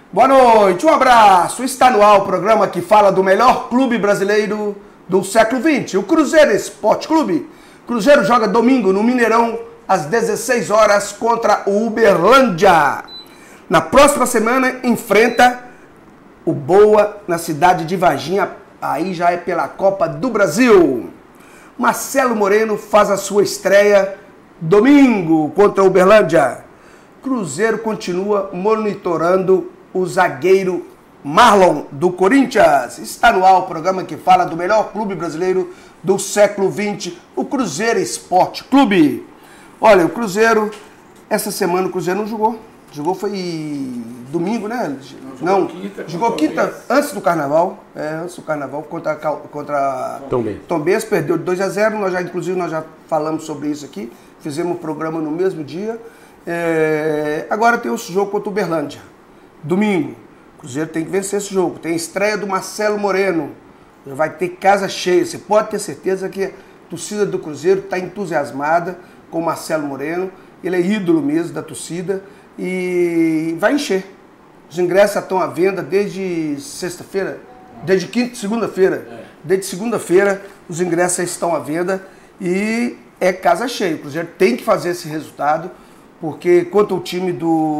Boa noite, um abraço. Está no ar o programa que fala do melhor clube brasileiro do século XX, o Cruzeiro Esporte Clube. Cruzeiro joga domingo no Mineirão às 16 horas contra o Uberlândia. Na próxima semana enfrenta o Boa na cidade de Varginha, aí já é pela Copa do Brasil. Marcelo Moreno faz a sua estreia domingo contra o Uberlândia. Cruzeiro continua monitorando o zagueiro Marlon do Corinthians. Está no ar o programa que fala do melhor clube brasileiro do século XX, o Cruzeiro Esporte Clube. Olha, o Cruzeiro, essa semana o Cruzeiro não jogou. Jogou foi domingo, né? Não, jogou quinta, antes do Carnaval. Antes do Carnaval contra Tombense, perdeu de 2-0. Inclusive, nós já falamos sobre isso aqui. Fizemos um programa no mesmo dia. Agora tem o jogo contra o Uberlândia. Domingo. O Cruzeiro tem que vencer esse jogo. Tem a estreia do Marcelo Moreno. Vai ter casa cheia. Você pode ter certeza que a torcida do Cruzeiro está entusiasmada com o Marcelo Moreno. Ele é ídolo mesmo da torcida. E vai encher. Os ingressos já estão à venda desde sexta-feira. Desde segunda-feira. Desde segunda-feira os ingressos estão à venda. E é casa cheia. O Cruzeiro tem que fazer esse resultado. Porque contra o time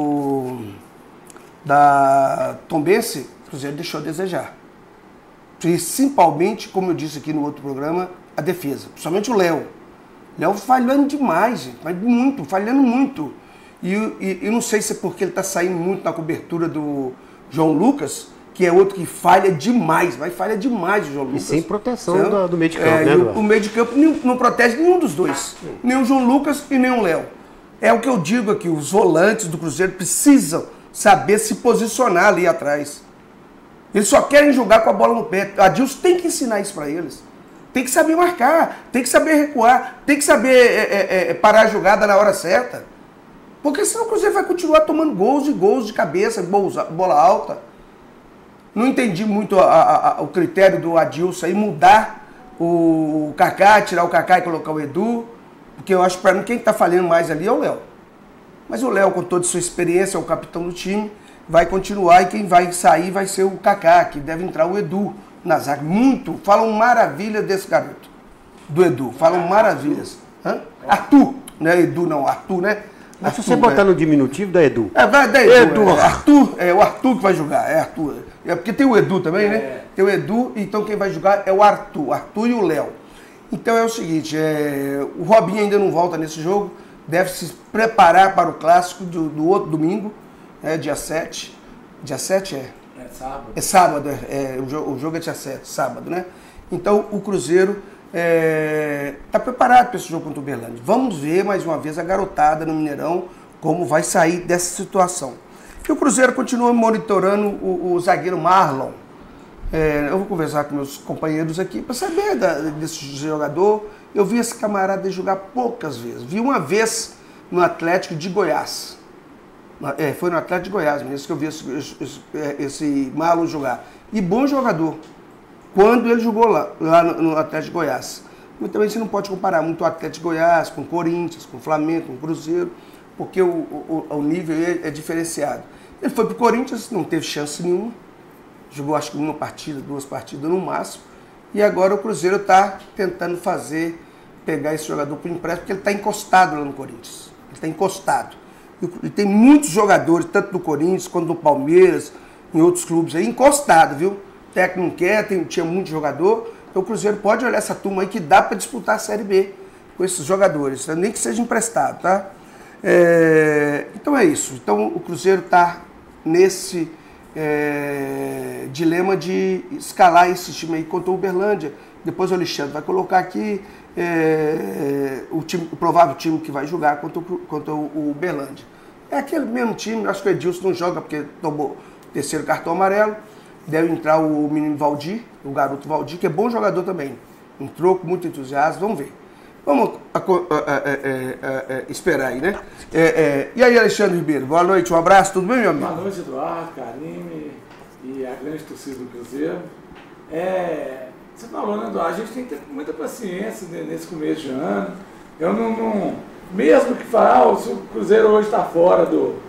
da Tombense, o Cruzeiro deixou a desejar. Principalmente, como eu disse aqui no outro programa, a defesa. Principalmente o Léo. Léo falhando demais, gente, mas muito, falhando muito. E não sei se é porque ele está saindo muito na cobertura do João Lucas, que é outro que falha demais, mas falha demais o João Lucas. E sem proteção do meio de campo, né? O meio de campo não protege nenhum dos dois. Nem o João Lucas e nem o Léo. É o que eu digo aqui, os volantes do Cruzeiro precisam saber se posicionar ali atrás. Eles só querem jogar com a bola no pé. A Adilson tem que ensinar isso para eles. Tem que saber marcar, tem que saber recuar, tem que saber parar a jogada na hora certa. Porque senão o Cruzeiro vai continuar tomando gols e gols de cabeça, bola alta. Não entendi muito o critério do Adilson aí, mudar o Kaká, tirar o Kaká e colocar o Edu. Porque eu acho que para mim quem está falhando mais ali é o Léo. Mas o Léo, com toda a sua experiência, é o capitão do time, vai continuar e quem vai sair vai ser o Kaká, que deve entrar o Edu na zaga. Falam maravilhas desse garoto, do Edu, falam maravilhas. Arthur, não é Edu não, Arthur, né? Mas se você botar no diminutivo, dá Edu. Vai dar Edu. Arthur, o Arthur que vai jogar, é Arthur. Porque tem o Edu também, né? Tem o Edu, então quem vai jogar é o Arthur e o Léo. Então é o seguinte, o Robinho ainda não volta nesse jogo, deve se preparar para o clássico do outro domingo, dia 7. Dia 7 é? É sábado. É sábado, o jogo é dia 7, sábado, né? Então o Cruzeiro está preparado para esse jogo contra o Uberlândia. Vamos ver mais uma vez a garotada no Mineirão, como vai sair dessa situação. E o Cruzeiro continua monitorando o zagueiro Marlon. Eu vou conversar com meus companheiros aqui para saber desse jogador. Eu vi esse camarada jogar poucas vezes. Vi uma vez no Atlético de Goiás. Foi no Atlético de Goiás mesmo que eu vi esse Marlon jogar. E bom jogador. Quando ele jogou lá no Atlético de Goiás. Mas também você não pode comparar muito o Atlético de Goiás com o Corinthians, com o Flamengo, com o Cruzeiro, porque o nível é diferenciado. Ele foi para o Corinthians, não teve chance nenhuma. Jogou acho que uma partida, 2 partidas no máximo. E agora o Cruzeiro está tentando pegar esse jogador por empréstimo, porque ele está encostado lá no Corinthians. Ele está encostado. E tem muitos jogadores, tanto do Corinthians quanto do Palmeiras, em outros clubes aí, encostado, viu? O técnico não quer, tinha muito jogador. Então o Cruzeiro pode olhar essa turma aí que dá para disputar a Série B com esses jogadores, nem que seja emprestado, tá? Então é isso. Então o Cruzeiro está nesse dilema de escalar esse time aí contra o Uberlândia. Depois o Alexandre vai colocar aqui o provável time que vai jogar contra o Uberlândia. É aquele mesmo time, acho que o Edilson não joga porque tomou o 3º cartão amarelo. Deve entrar o menino Valdir, o garoto Valdir, que é bom jogador também. Entrou com muito entusiasmo, vamos ver. Vamos esperar aí, né? E aí, Alexandre Ribeiro, boa noite, um abraço, tudo bem, meu amigo? Boa noite, Eduardo, Karine e a grande torcida do Cruzeiro. Você falou, né, Eduardo? A gente tem que ter muita paciência nesse começo de ano. Eu não mesmo que falar, se o Cruzeiro hoje está fora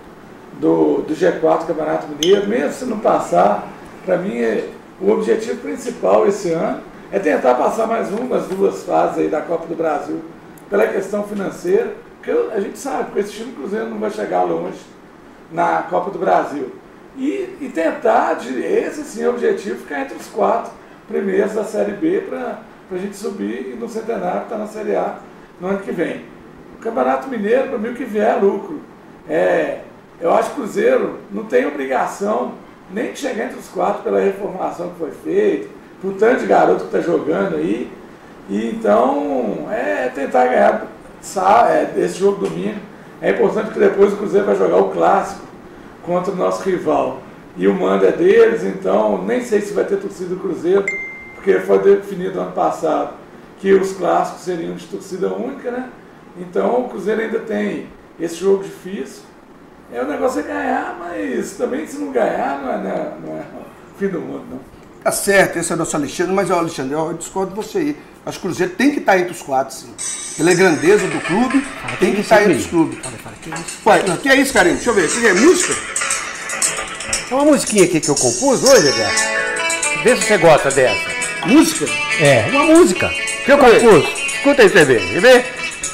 do G4 do Campeonato Mineiro, mesmo se não passar, para mim o objetivo principal esse ano é tentar passar mais umas 2 fases aí da Copa do Brasil pela questão financeira, porque a gente sabe que esse time Cruzeiro não vai chegar longe na Copa do Brasil. E tentar, esse sim é o objetivo, ficar entre os 4 primeiros da Série B para a gente subir no Centenário, que está na Série A no ano que vem. O Campeonato Mineiro, para mim, o que vier é lucro. Eu acho que o Cruzeiro não tem obrigação nem de chegar entre os 4 pela reformulação que foi feita, por tanto de garoto que está jogando aí. E então, tentar ganhar esse jogo domingo. É importante que depois o Cruzeiro vai jogar o clássico contra o nosso rival. E o mando é deles, então nem sei se vai ter torcida do Cruzeiro, porque foi definido ano passado que os clássicos seriam de torcida única, né? Então o Cruzeiro ainda tem esse jogo difícil. O negócio é ganhar, mas também se não ganhar não é o fim do mundo, não. Tá certo, esse é o nosso Alexandre, mas Alexandre, eu discordo de você aí. Acho que o Cruzeiro tem que estar entre os 4, sim. Pela grandeza do clube, tem que estar entre os clubes. O que é isso, Carinho? Deixa eu ver, o que é música? É uma musiquinha aqui que eu compus hoje, Edgar. Vê se você gosta dessa. Música? É, uma música que eu compus. Escuta aí, você vê. Quer ver?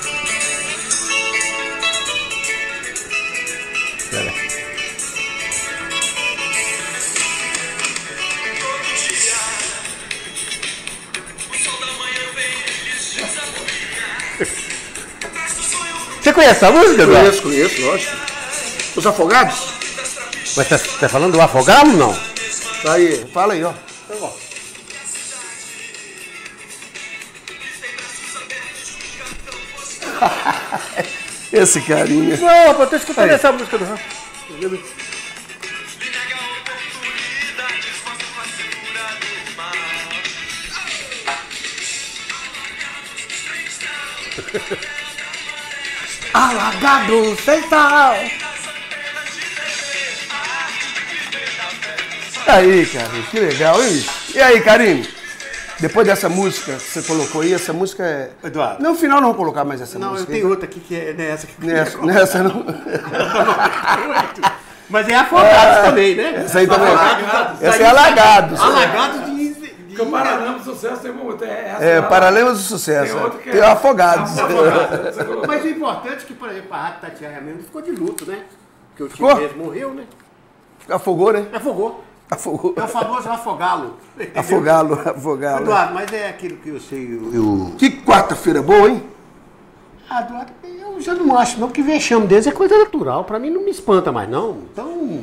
Você conhece essa música, Eduardo? Conheço, lógico. Os Afogados? Mas você tá falando do Afogado ou não? Tá aí, fala aí, ó. Tá bom. Esse carinha. Não, eu tô escutando essa música do... Alagado Central. Aí, cara, que legal, hein? E aí, Carinho? Depois dessa música que você colocou aí, essa música é... Eduardo. No final não vou colocar mais essa música. Não, eu tenho outra aqui que é nessa. Nessa não. Mas é Afogados também, né? Essa aí também. Alagados. Essa é Alagados. Alagados de... Porque o Paralamas do Sucesso tem uma outra. Paralelos do Sucesso. Tem outra que tem o Afogados. Mas o importante é que, por exemplo, a Rádio Tatiaia mesmo ficou de luto, né? Porque o Ficou? time mesmo morreu, né? Afogou, né? Afogou. Afogou. É o famoso afogá-lo. Afogá-lo. Eduardo, mas é aquilo que eu sei. Que quarta-feira boa, hein? Eduardo, eu já não acho, não, porque vexame deles é coisa natural. Pra mim não me espanta mais, não. Então.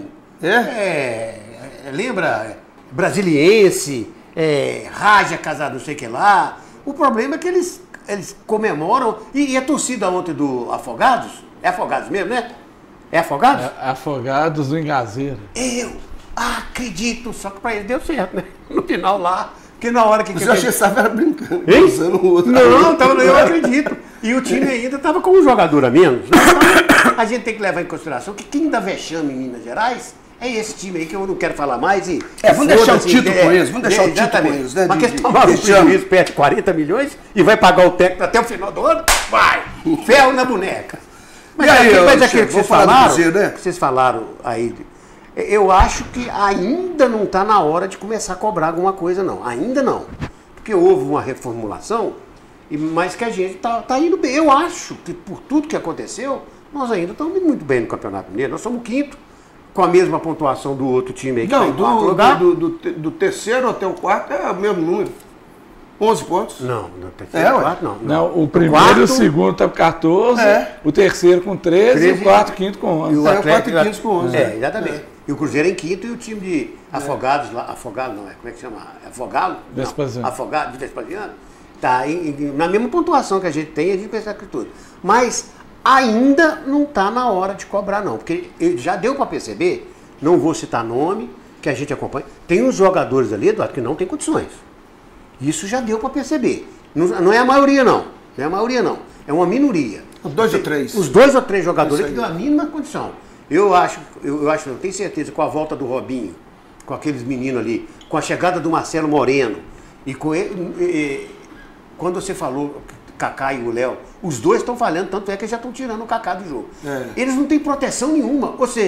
Lembra? Brasiliense, Raja casado, não sei o que lá. O problema é que eles comemoram. E a torcida ontem do Afogados? É Afogados mesmo, né? É Afogados? Afogados do Engazeiro. Eu acredito, só que pra ele deu certo, né? No final lá, que na hora que... Mas eu achei que você estava brincando, Hein? usando o outro. Não, então eu acredito. E o time ainda estava com um jogador a menos. Então, a gente tem que levar em consideração que quem dá vexame em Minas Gerais é esse time aí que eu não quero falar mais. Vamos deixar o título com eles, vamos deixar o título com eles, né? Mas que eles tomaram um prejuízo, perde 40 milhões e vai pagar o técnico até o final do ano? Vai! Ferro na boneca. Mas aquilo que vocês falaram, Cruzeiro, né? que vocês falaram aí, eu acho que ainda não está na hora de começar a cobrar alguma coisa, não. Ainda não. Porque houve uma reformulação, mas que a gente está indo bem. Eu acho que por tudo que aconteceu, nós ainda estamos indo muito bem no Campeonato Mineiro. Nós somos o 5º, com a mesma pontuação do outro time aí que está em 4º lugar. Do terceiro até o quarto é o mesmo número. 11 pontos? Não, no terceiro, quarto não. Não, o primeiro e o segundo estão com 14, o terceiro com 13 e o quarto e quinto com 11. E o quarto e quinto com 11. Exatamente. E o Cruzeiro em 5º e o time de Afogados lá, Afogado não, como é que chama? Afogado? Vespasiano. Afogado de Vespasiano. Está na mesma pontuação que a gente tem, a gente pensa que tudo. Mas ainda não está na hora de cobrar, não. Porque já deu para perceber, não vou citar nome, que a gente acompanha. Tem uns jogadores ali, Eduardo, que não tem condições. Isso já deu para perceber. Não é a maioria, não. Não é a maioria, não. É uma minoria. Os 2 ou 3. Os 2 ou 3 jogadores que dão a mínima condição. Eu tenho certeza, com a volta do Robinho, com aqueles meninos ali, com a chegada do Marcelo Moreno, e com ele, quando você falou Kaká e o Léo, os dois estão falhando, tanto é que já estão tirando o Kaká do jogo. Eles não têm proteção nenhuma. Ou seja,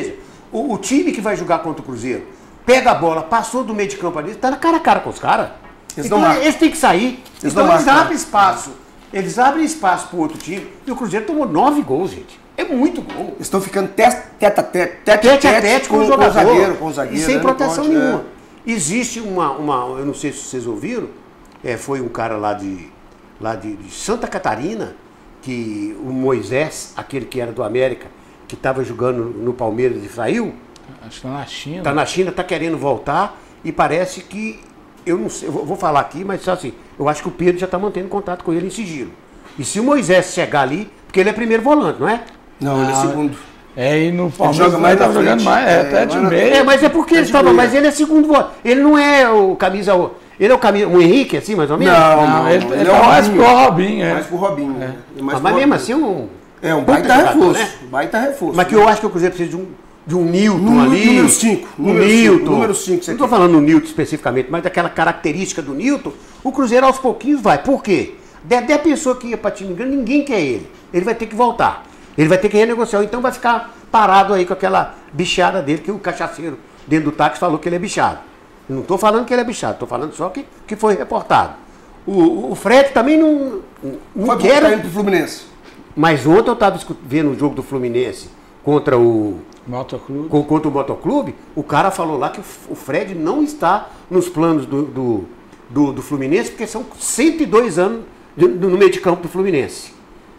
O time que vai jogar contra o Cruzeiro pega a bola, passou do meio de campo ali, tá na cara a cara com os caras. Então eles têm que sair. Então eles abrem espaço. Eles abrem espaço pro outro time. E o Cruzeiro tomou 9 gols, gente. É muito gol. Eles estão ficando tete a tete com o jogador. Com o zagueiro. E sem proteção nenhuma. Existe eu não sei se vocês ouviram, foi um cara lá de Santa Catarina, que o Moisés, aquele que era do América, que estava jogando no Palmeiras e saiu. Acho que está na China. Está na China, está querendo voltar e parece que, eu não sei, eu vou falar aqui, mas só assim, eu acho que o Pedro já está mantendo contato com ele em sigilo. E se o Moisés chegar ali, porque ele é primeiro volante, não é? Não, ele é segundo. E no Palmeiras ele estava jogando mais, até de meio. Mas é porque ele estava, mas ele é segundo volante. Ele não é o camisa, ele é o Henrique, assim, mais ou menos? Não, ele é mais pro Robinho. Mais pro Robinho. Mas mesmo assim um baita reforço. Né? Baita reforço. Mas que eu acho que o Cruzeiro precisa de um Newton ali. Número 5. Número 5. Não estou falando do Newton especificamente, mas daquela característica do Newton, o Cruzeiro aos pouquinhos vai. Por quê? Dedé pensou que ia para time grande, ninguém quer ele. Ele vai ter que voltar. Ele vai ter que renegociar, então vai ficar parado aí com aquela bichada dele, que o cachaceiro dentro do táxi falou que ele é bichado. Eu não estou falando que ele é bichado, estou falando só que foi reportado. O Fred também não quer. Foi pro Fluminense. Mas ontem eu estava vendo o jogo do Fluminense contra o Motoclube, o cara falou lá que o Fred não está nos planos do Fluminense, porque são 102 anos no meio de campo do Fluminense.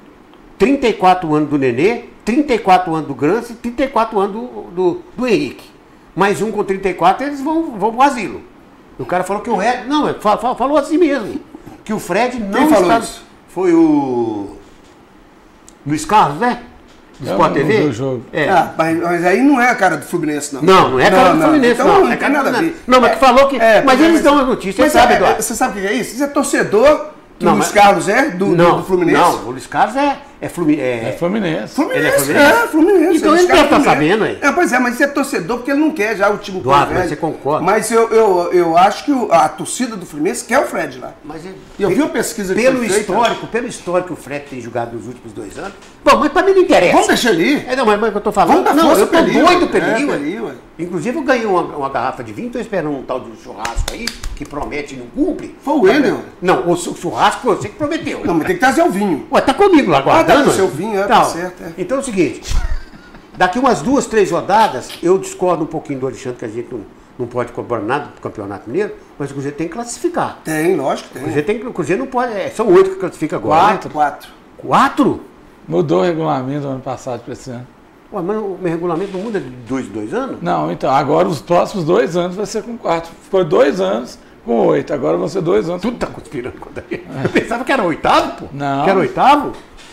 34 anos do Nenê, 34 anos do Grança e 34 anos do Henrique. Mais um com 34, eles vão pro asilo. O cara falou que o Fred... Não, falou assim mesmo. Que o Fred não Quem falou isso? Foi o Luiz Carlos, né? Do Sport TV? Do jogo. Mas aí não é a cara do Fluminense, não. Não é a cara do Fluminense, então, não. Não tem nada a ver. Não, mas que falou que... Mas eles dão a notícia, você sabe, Eduardo. Você sabe o que é isso? Isso é torcedor que o Luiz Carlos é do Fluminense? Não, o Luiz Carlos é Fluminense. Ele é Fluminense. Fluminense. Então ele deve estar sabendo aí. Pois é, mas isso é torcedor porque ele não quer já o time do Eduardo, mas você concorda? Mas eu acho que a torcida do Fluminense quer o Fred lá. Mas eu vi uma pesquisa que pelo histórico que o Fred tem jogado nos últimos 2 anos. Bom, mas pra mim não interessa. Vamos deixar ele. Não, mas o que eu tô falando. Vamos dar força eu tô doido pra ele ir, ué. Inclusive eu ganhei uma garrafa de vinho, tô esperando um tal de churrasco aí, que promete e não cumpre. Foi o Wendel. Não, o churrasco foi você que prometeu. Não, mas tem que trazer o vinho. Ué, tá comigo lá guardando. Tá com o seu vinho, tá certo. Então é o seguinte, daqui umas 2, 3 rodadas, eu discordo um pouquinho do Alexandre, que a gente não pode cobrar nada do Campeonato Mineiro, mas o Cruzeiro tem que classificar. Tem, lógico que tem. O Cruzeiro não pode, são 8 que classifica agora. 4. 4? Mudou o regulamento do ano passado para esse ano. Ué, mas o meu regulamento não muda de 2 anos? Não, então, agora os próximos 2 anos vai ser com 4. Foi 2 anos com 8, agora vão ser 2 anos. Tudo tá conspirando contra ele. Eu pensava que era 8º, pô. Não. Que era 8º?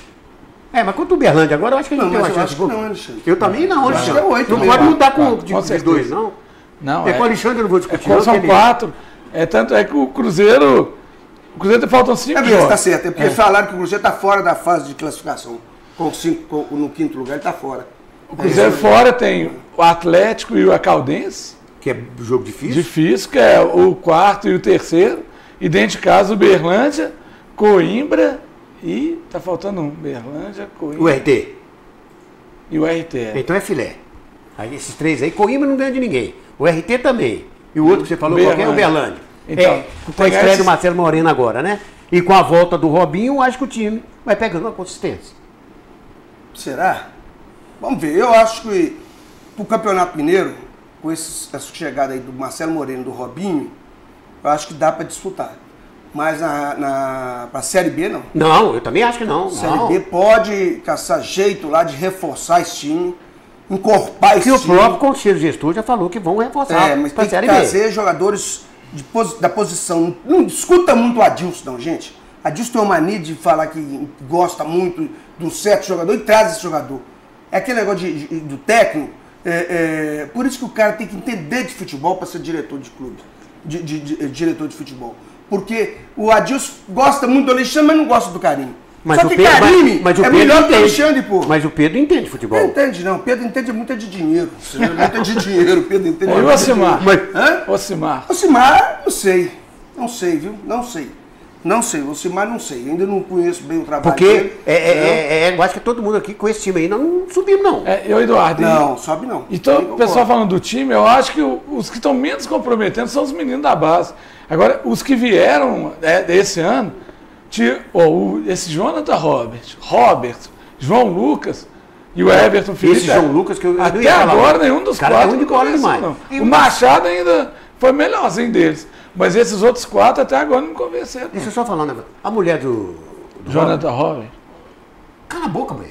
Mas contra o Uberlândia agora eu acho que a gente tem uma chance de gol. Eu também não, Alexandre. Acho que é 8, não pode mudar de 2, não. Não, com o Alexandre eu não vou discutir. São 4. Tanto é que o Cruzeiro faltam 5 jogos. Está certo, porque falaram que o Cruzeiro está fora da fase de classificação. No 5º lugar ele está fora. O Cruzeiro fora tem o Atlético e o Caldense. Que é jogo difícil. Difícil, que é o 4º e o 3º. E dentro de casa o Uberlândia, Coimbra e tá faltando um. Uberlândia, Coimbra. O RT. E o RT. Então é filé. Aí esses 3 aí, Coimbra não ganha de ninguém. O RT também. E o outro que você falou qual é o Uberlândia. Então, com a estreia do Marcelo Moreno agora, né? E com a volta do Robinho, eu acho que o time vai pegando uma consistência. Será? Vamos ver. Eu acho que pro Campeonato Mineiro, com essa chegada aí do Marcelo Moreno e do Robinho, eu acho que dá para disputar. Mas pra Série B, não. Não, eu também acho que não. Série B pode caçar jeito lá de reforçar esse time, encorpar esse time. Porque o próprio Conselho Gestor já falou que vão reforçar mas pra tem Série que B. trazer jogadores da posição. Não escuta muito o Adilson, não, gente. Adilson tem uma mania de falar que gosta muito de um certo jogador e traz esse jogador. É aquele negócio do técnico. Por isso que o cara tem que entender de futebol para ser diretor de clube. Diretor de futebol. Porque o Adilson gosta muito do Alexandre, mas não gosta do Carime. Mas só o que Pedro, Carime é melhor que o Alexandre, pô. Mas o Pedro entende futebol. Não entende, não. O Pedro entende muito de dinheiro. Muito de dinheiro. O Pedro entende muito de dinheiro. Ocimar? Ocimar, não sei. Não sei, viu? Não sei. Não sei, o Simar não sei, ainda não conheço bem o trabalho Porque dele. eu acho que todo mundo aqui com esse time aí não subimos, não. Eu, Eduardo. Não, sobe não. Então, o pessoal falando do time, eu acho que os que estão menos comprometendo são os meninos da base. Agora, os que vieram esse ano, esse Jonathan Robert, João Lucas e o Everton Felipe. Esse João Lucas que eu até ia falar, agora nenhum dos cara, quatro de bola demais. não. O Machado ainda foi o melhorzinho deles. Mas esses outros 4 até agora não me convenceram. Deixa eu só falar, né? A mulher do Jonathan Robert. Cala a boca, mulher.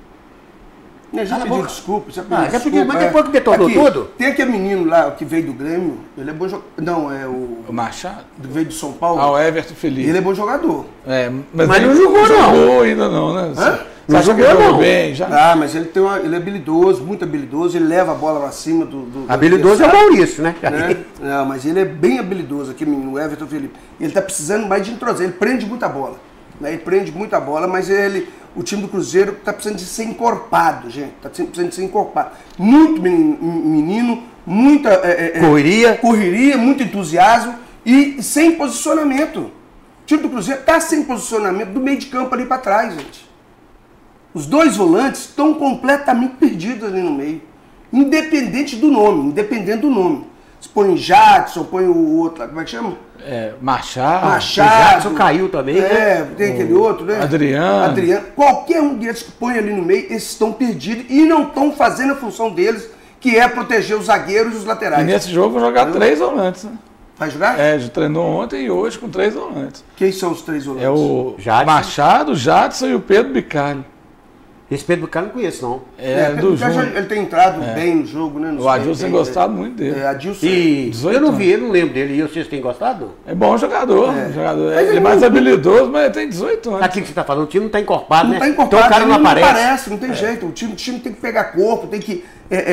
Já Cala a pedi boca. desculpa, mas depois que detonou tudo. Tem aquele menino lá que veio do Grêmio, ele é bom jogador. Não, é O Machado? veio do São Paulo. O Everton Felipe. Ele é bom jogador. Mas não jogou, não. Jogou ainda não, né? Não Você acha que jogou, jogou não. bem? Já? Ah, mas ele ele é habilidoso, muito habilidoso, ele leva a bola pra cima do Habilidoso é o adversário, Maurício, né? né? Não, mas ele é bem habilidoso aqui, menino, o Everton Felipe. Ele tá precisando mais de entrosar, ele prende muita bola. Né? Ele prende muita bola, mas o time do Cruzeiro tá precisando de ser encorpado, gente. Tá precisando de ser encorpado. Muito menino muita correria, muito entusiasmo e sem posicionamento. O time do Cruzeiro tá sem posicionamento do meio de campo ali para trás, gente. Os 2 volantes estão completamente perdidos ali no meio. Independente do nome. Se põe Jadson, põe o outro lá, como é que chama? Machado. O Jadson caiu também, né? Tem aquele outro, né? Adriano. Qualquer um deles que põe ali no meio, esses estão perdidos e não estão fazendo a função deles, que é proteger os zagueiros e os laterais. E nesse jogo vão jogar 3 volantes, né? Vai jogar? Já treinou ontem e hoje com 3 volantes. Quem são os 3 volantes? É o Jadson. Machado, o Jadson e o Pedro Bicalho. Esse Pedro Bucano não conheço, não. Do Júnior. Ele tem entrado bem no jogo, né? O Adilson tem gostado muito dele. Adilson. E 18 eu não vi, eu não lembro dele. E vocês têm gostado? É bom jogador. Mas Ele é mais habilidoso, mas ele tem 18 anos. Aquilo que você está falando, o time não está encorpado, Não né? tá encorpado, Então o cara não aparece. Não tem jeito. O time tem que pegar corpo, tem que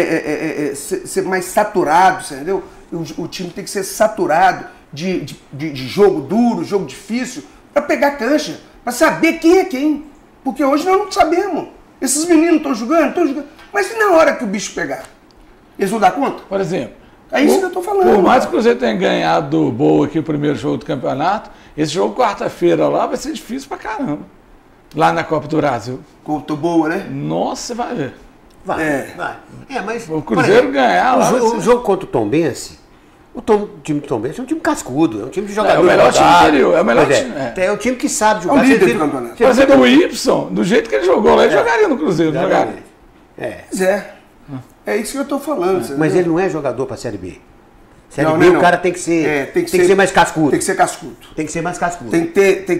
ser mais saturado, entendeu? O time tem que ser saturado de jogo duro, jogo difícil, para pegar cancha, para saber quem é quem. Porque hoje nós não sabemos. Esses meninos estão jogando, mas e na hora que o bicho pegar? Eles vão dar conta? Por exemplo, É isso que eu estou falando. por mais que o Cruzeiro tenha ganhado do Boa aqui o primeiro jogo do campeonato, esse jogo quarta-feira lá vai ser difícil pra caramba. Lá na Copa do Brasil. Conto boa, né? Nossa, você vai ver. Vai. Mas O Cruzeiro ganhar lá. o jogo contra o Tombense, o time do Tombense é um time cascudo, é um time de É jogador o melhor time do rodado. interior, é o melhor Pois time. É o time que sabe É jogar. o líder Você do vira- campeonato. você Por exemplo, vira- o Y, do jeito que ele jogou lá, ele jogaria no Cruzeiro. Não jogaria. Exatamente. Pois é. É isso que eu estou falando. Mas entendeu? ele não é jogador para Série B. Série Não, B não. o cara tem que ser, tem que ser mais cascudo. Tem que ser cascudo. Tem que ser mais cascudo. Tem que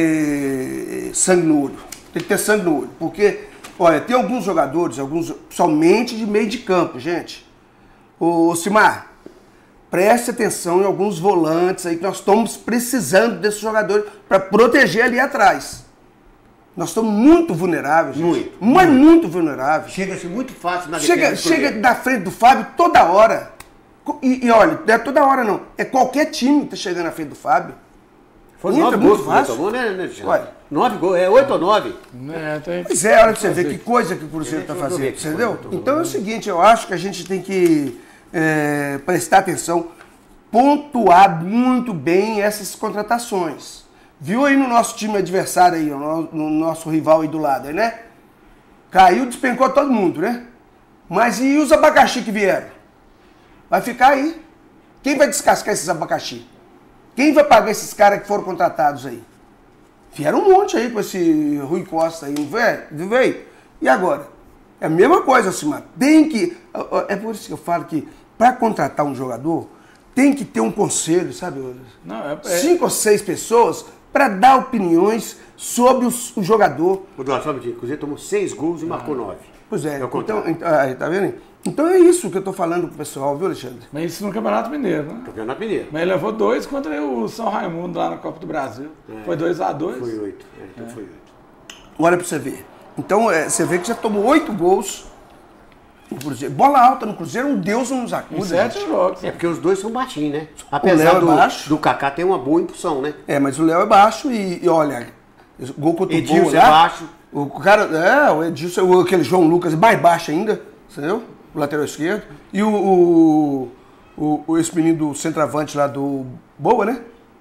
ter sangue no olho. Tem que ter sangue no olho. Porque, olha, tem alguns jogadores, somente de meio de campo, gente. Ô Simar, preste atenção em alguns volantes aí que nós estamos precisando desses jogadores para proteger ali atrás. Nós estamos muito vulneráveis, gente. Muito vulneráveis. Chega-se muito fácil na defesa. Chega na frente do Fábio toda hora. E olha, não é toda hora não. É qualquer time que tá chegando na frente do Fábio. Foram Entra 9 muito gols que ele fácil. tomou, né, Alexandre? Ué. 9 gols, 8 ou 9. Pois é, olha pra você ver que coisa que o Cruzeiro está fazendo, entendeu? Então é o seguinte, eu acho que a gente tem que prestar atenção, pontuar muito bem essas contratações. Viu aí no nosso time adversário aí, no nosso rival aí do lado, né? Caiu, despencou todo mundo, né? Mas e os abacaxi que vieram? Vai ficar aí. Quem vai descascar esses abacaxi? Quem vai pagar esses caras que foram contratados aí? Vieram um monte aí com esse Rui Costa aí, não veio? E agora? É a mesma coisa, Simar. Tem que... É por isso que eu falo que para contratar um jogador, tem que ter um conselho, sabe? 5 ou 6 pessoas para dar opiniões sobre o jogador. O Eduardo, sabe o Cruzeiro tomou 6 gols e marcou 9. Pois é, o contrário. então, tá vendo? Então é isso que eu tô falando pro pessoal, viu, Alexandre? Mas isso no Campeonato Mineiro, né? Campeonato Mineiro. Mas ele levou 2 contra o São Raimundo lá na Copa do Brasil. Foi 2-2. Foi 8. Então foi 8. Olha pra você ver. Então, você vê que já tomou 8 gols no Cruzeiro. Bola alta no Cruzeiro, um Deus não nos Em acuda. 7 gente. jogos. É porque os dois são baixinhos, né? Léo Apesar é baixo. do Kaká ter uma boa impulsão, né? Mas o Léo é baixo e olha, gol contra o Edilson Boa é lá. baixo. O cara, o Edilson, aquele João Lucas, mais baixo ainda, entendeu? O lateral esquerdo. E esse menino do centroavante lá do Boa, né?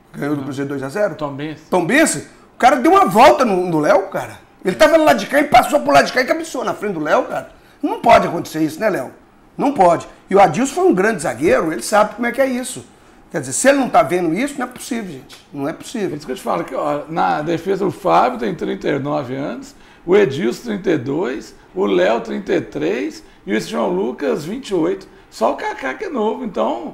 Ganhou do Cruzeiro 2x0? Tombense. O cara deu uma volta no Léo, cara. Ele tava lá de cá e passou por lá de cá e cabeçou na frente do Léo, cara. Não pode acontecer isso, né, Léo? Não pode. E o Adilson foi um grande zagueiro, ele sabe como é que é isso. Quer dizer, se ele não tá vendo isso, não é possível, gente. Não é possível. Por isso que eu te falo que ó, na defesa o Fábio tem 39 anos, o Edilson 32, o Léo 33 e esse João Lucas 28. Só o Kaká que é novo, então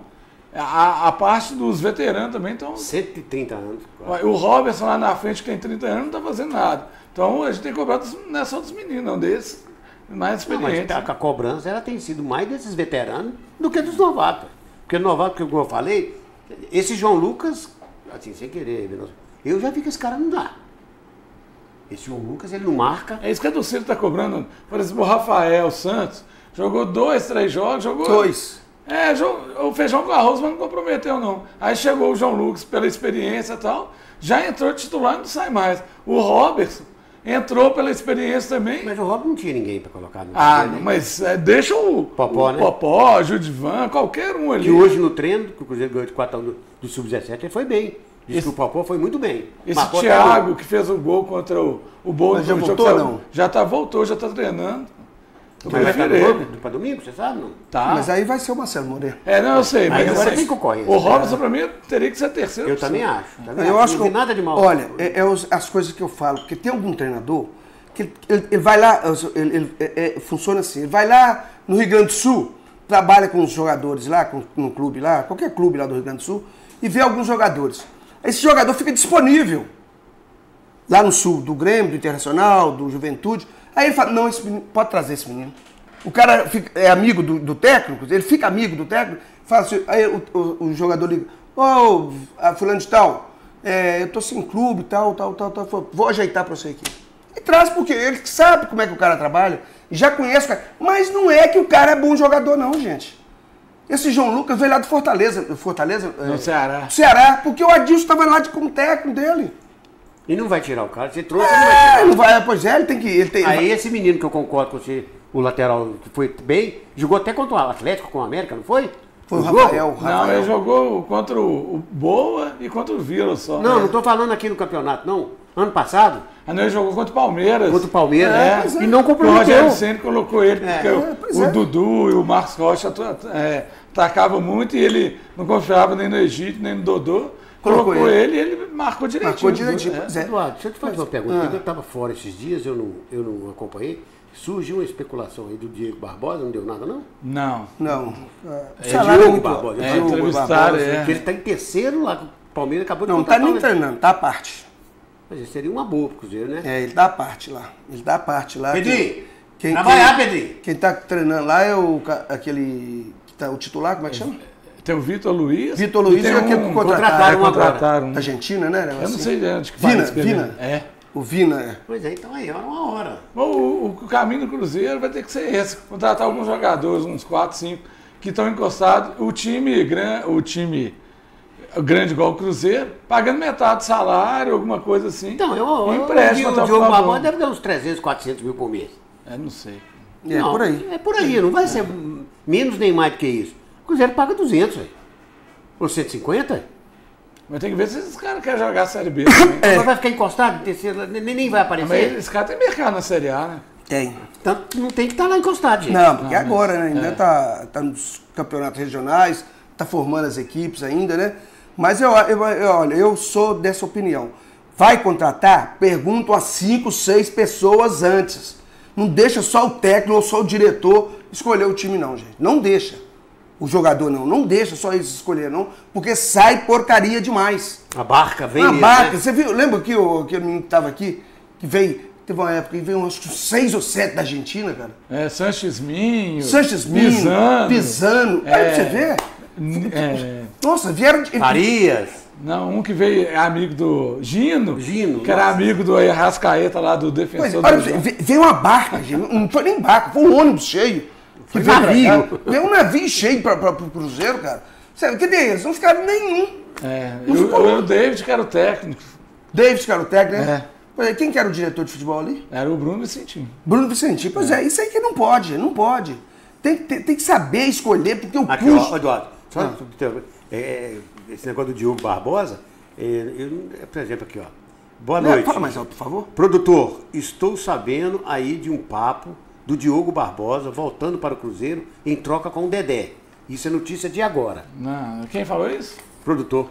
a parte dos veteranos também estão... 130 anos. Quase. O Robertson lá na frente que tem 30 anos não tá fazendo nada. Então a gente tem que cobrar não é só dos meninos, não desses mais experientes. Não, mas a cobrança ela tem sido mais desses veteranos do que dos novatos. Porque novato, como eu falei, esse João Lucas, assim, sem querer, eu já vi que esse cara não dá. Esse João Lucas, ele não marca. É isso que a torcida está cobrando. Por exemplo, o Rafael Santos jogou 2, 3 jogos, jogou... 2. O feijão com arroz, mas não comprometeu, não. Aí chegou o João Lucas, pela experiência e tal, já entrou titular e não sai mais. O Robertson entrou pela experiência também. Mas o Robertson não tinha ninguém para colocar no time, mas deixa o Popó, né? Popó, Judivan, qualquer um ali. Que hoje no treino, que o Cruzeiro ganhou de 4 do Sub-17, ele foi bem. Diz que o Popó foi muito bem. Esse Thiago que fez o gol contra o Bolo. Mas já voltou, não? Voltou, já está treinando. Mas vai estar no jogo para domingo, você sabe? Não? Tá. Mas aí vai ser o Marcelo Moreira. Não, eu sei. Mas agora tem que concorrer. O Robson, para mim, teria que ser terceiro. Eu também acho. Eu acho que nada de mal. Olha, as coisas que eu falo, porque tem algum treinador que ele vai lá, funciona assim, ele vai lá no Rio Grande do Sul, trabalha com os jogadores lá, no clube lá, qualquer clube lá do Rio Grande do Sul, e vê alguns jogadores. Esse jogador fica disponível lá no Sul, do Grêmio, do Internacional, do Juventude. Aí ele fala, não, esse menino, pode trazer esse menino. O cara é amigo do técnico, ele fica amigo do técnico, fala assim, aí o jogador liga, fulano de tal, eu tô sem clube, tal, vou ajeitar pra você aqui. E traz porque ele sabe como é que o cara trabalha, já conhece o cara, mas não é que o cara é bom jogador não, gente. Esse João Lucas veio lá do Fortaleza, no Ceará. Ceará, porque o Adilson estava lá como técnico dele. E não vai tirar o cara, você trouxe, ele não vai tirar. Não vai, pois é, ele tem que... Aí esse menino que eu concordo com você, o lateral que foi bem, jogou até contra o Atlético com o América, não foi? Foi o Rafael. Não, ele jogou contra o Boa e contra o Vila só. Não, não estou falando aqui no campeonato, não. Ano passado. Ele jogou contra o Palmeiras. Contra o Palmeiras, e não comprometeu. O Rogério Ceni colocou ele, porque o Dudu e o Marcos Rocha atacavam muito e ele não confiava nem no Egito, nem no Dodô. Colocou ele e ele marcou direitinho. Eduardo, deixa eu te fazer uma pergunta. Eu estava fora esses dias, eu não acompanhei. Surgiu uma especulação aí do Diego Barbosa, não deu nada, não? Não. Diogo Barbosa. Entrevistaram, que ele está em terceiro lá, o Palmeiras acabou de não está nem treinando, tá à parte. Mas seria uma boa pro Cruzeiro, né? Ele dá a parte lá. Pedrinho, trabalhar, Pedrinho. Quem tá treinando lá é aquele que tá o titular, como é que chama? Tem o Vitor Luiz. Vitor Luiz é aquele que contrataram. Da Argentina, né? Eu não sei de que Vina. O Vina. Pois é, então aí, era uma hora. O caminho do Cruzeiro vai ter que ser esse. Contratar alguns jogadores, uns 4, 5, que estão encostados. O time grande igual o Cruzeiro, pagando metade do salário, alguma coisa assim. Então, o Diogo Barbosa deve ganhar uns 300, 400 mil por mês. Não sei. Por aí. É por aí, não vai ser menos nem mais do que isso. O Cruzeiro paga 200, velho. Ou 150? Mas tem que ver se esses caras querem jogar a Série B também. Mas vai ficar encostado em terceiro, nem vai aparecer? Mas esse cara tem mercado na Série A, né? Tem. Tanto não tem que estar lá encostado, gente. Não, porque agora, né? Ainda tá nos campeonatos regionais, tá formando as equipes ainda, né? Mas olha, eu sou dessa opinião. Vai contratar? Pergunta a 5, 6 pessoas antes. Não deixa só o técnico ou só o diretor escolher o time, não, gente. Não deixa. O jogador não deixa só eles escolher, não, porque sai porcaria demais. A barca vem mesmo, barca, né? Você viu, lembra que aquele menino que estava aqui, que veio, teve uma época que veio uns 6 ou 7 da Argentina, cara. Sanches Minho, Pisano. Aí pra você ver. Nossa, vieram de... Farias. Não, um que veio é amigo do Gino, que era amigo do Arrascaeta lá, do defensor. Veio uma barca, gente, não foi nem barca, foi um ônibus cheio. Veio um navio cheio para o Cruzeiro, cara. Sério, que daí? Eles não ficaram nenhum. O David que era o técnico. Né? Pois é, quem que era o diretor de futebol ali? Era o Bruno Vicentinho. Pois é, isso aí que não pode. Tem que saber escolher, porque o Aqui, ó, Eduardo, esse negócio do Diogo Barbosa, Por exemplo, aqui, ó. Boa noite. Fala mais alto, por favor. Produtor, estou sabendo aí de um papo do Diogo Barbosa voltando para o Cruzeiro em troca com o Dedé. Isso é notícia de agora. Não, quem falou isso? Produtor.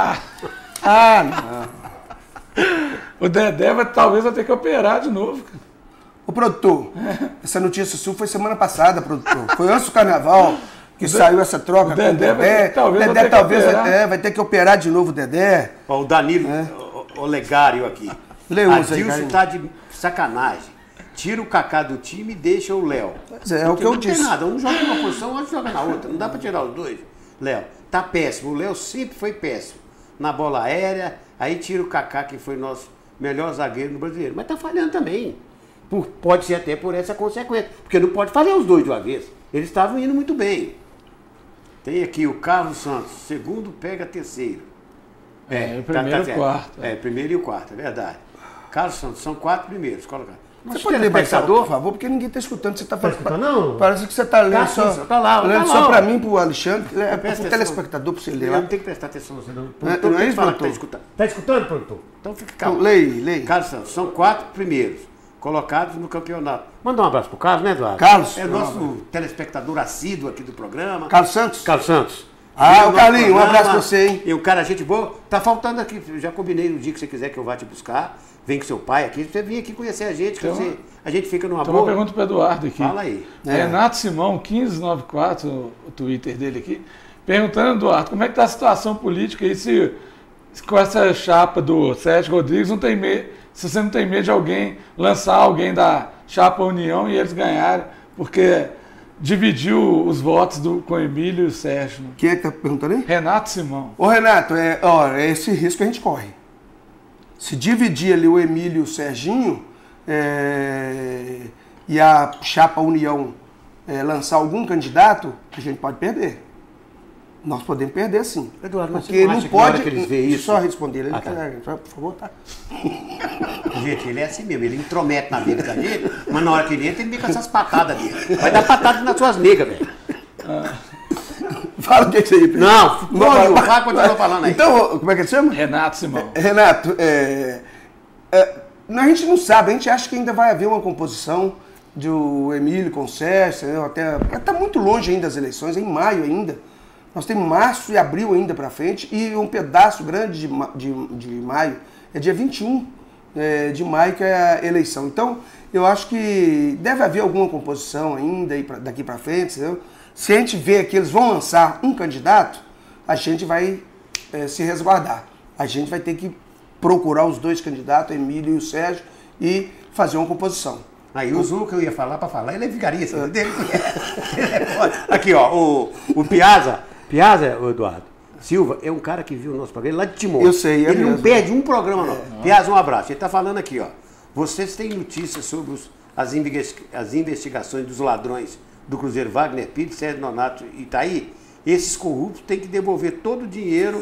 Não. O Dedé talvez vai ter que operar de novo. Ô, produtor, essa notícia sua foi semana passada, produtor. Foi antes do carnaval que saiu essa troca com o Dedé. Dedé talvez vai ter que operar de novo o Dedé. Ó, o Danilo Olegário aqui. Adilson tá de sacanagem. Tira o Kaká do time e deixa o Léo. É o que eu disse. Não tem nada, um joga numa posição, o outro joga na outra. Não dá pra tirar os dois. Léo, tá péssimo. O Léo sempre foi péssimo. Na bola aérea, aí tira o Kaká, que foi nosso melhor zagueiro no brasileiro. Mas tá falhando também. Pode ser até por essa consequência. Porque não pode falhar os dois de uma vez. Eles estavam indo muito bem. Tem aqui o Carlos Santos, segundo pega terceiro. O primeiro e o quarto. Primeiro e o quarto, é verdade. Carlos Santos, são 4 primeiros. Coloca. Você pode ler mais alto, por favor, porque ninguém está escutando. Você está escutando, não? Parece que você está lendo só. Tá lá, lendo só para mim, para o Alexandre. É para o telespectador, para você ler lá. Não tem que prestar atenção, você não. Não é isso, produtor? Está escutando, produtor? Então fica calmo. Então, leia. Carlos Santos, são 4 primeiros colocados no campeonato. Manda um abraço pro Carlos, né, Eduardo? Carlos. É nosso telespectador assíduo aqui do programa. Carlos Santos? Carlos Santos. O Carlinhos, um abraço pra você, hein? E o cara, gente boa. Tá faltando aqui, já combinei o dia que você quiser que eu vá te buscar. Vem com seu pai aqui, você vem aqui conhecer a gente, que a gente fica numa boa. Uma pergunta pro Eduardo aqui. Fala aí. Renato Simão, 1594, o Twitter dele aqui, perguntando, Eduardo, como é que tá a situação política aí, se com essa chapa do Sérgio Rodrigues, não tem medo, se você não tem medo de alguém lançar alguém da chapa União e eles ganharem, porque dividiu os votos com Emílio e o Sérgio. Quem é que tá perguntando aí? Renato Simão. Ô, Renato, é esse risco que a gente corre. Se dividir ali o Emílio e o Serginho e a chapa União lançar algum candidato, a gente pode perder. Nós podemos perder, sim. Eduardo, mas porque não pode. Que eles veem isso? Só responder ele, por favor, tá? Gente, ele é assim mesmo, ele intromete na vida dele, mas na hora que ele entra, ele vem com essas patadas dele. Vai dar patada nas suas negas, velho. Fala o que é isso aí. Não, vai continuar falando aí. Então, como é que ele chama? Renato Simão. Renato, a gente não sabe, a gente acha que ainda vai haver uma composição do Emílio com o Sérgio, está muito longe ainda das eleições, é em maio ainda. Nós temos março e abril ainda para frente e um pedaço grande de maio, é dia 21 de maio que é a eleição. Então, eu acho que deve haver alguma composição ainda daqui para frente, entendeu? Se a gente vê que eles vão lançar um candidato, a gente vai se resguardar. A gente vai ter que procurar os dois candidatos, Emílio e o Sérgio, e fazer uma composição. Aí o Zuca eu ia falar para falar, ele é vigarista. Aqui, ó, o Piazza, o Eduardo Silva, é um cara que viu o nosso programa lá de Timóteo. Eu sei, ele não perde um programa, não. Piazza, um abraço. Ele está falando aqui, ó. Vocês têm notícias sobre as investigações dos ladrões do Cruzeiro Wagner Pires, Sérgio Nonato e Itaí? Esses corruptos têm que devolver todo o dinheiro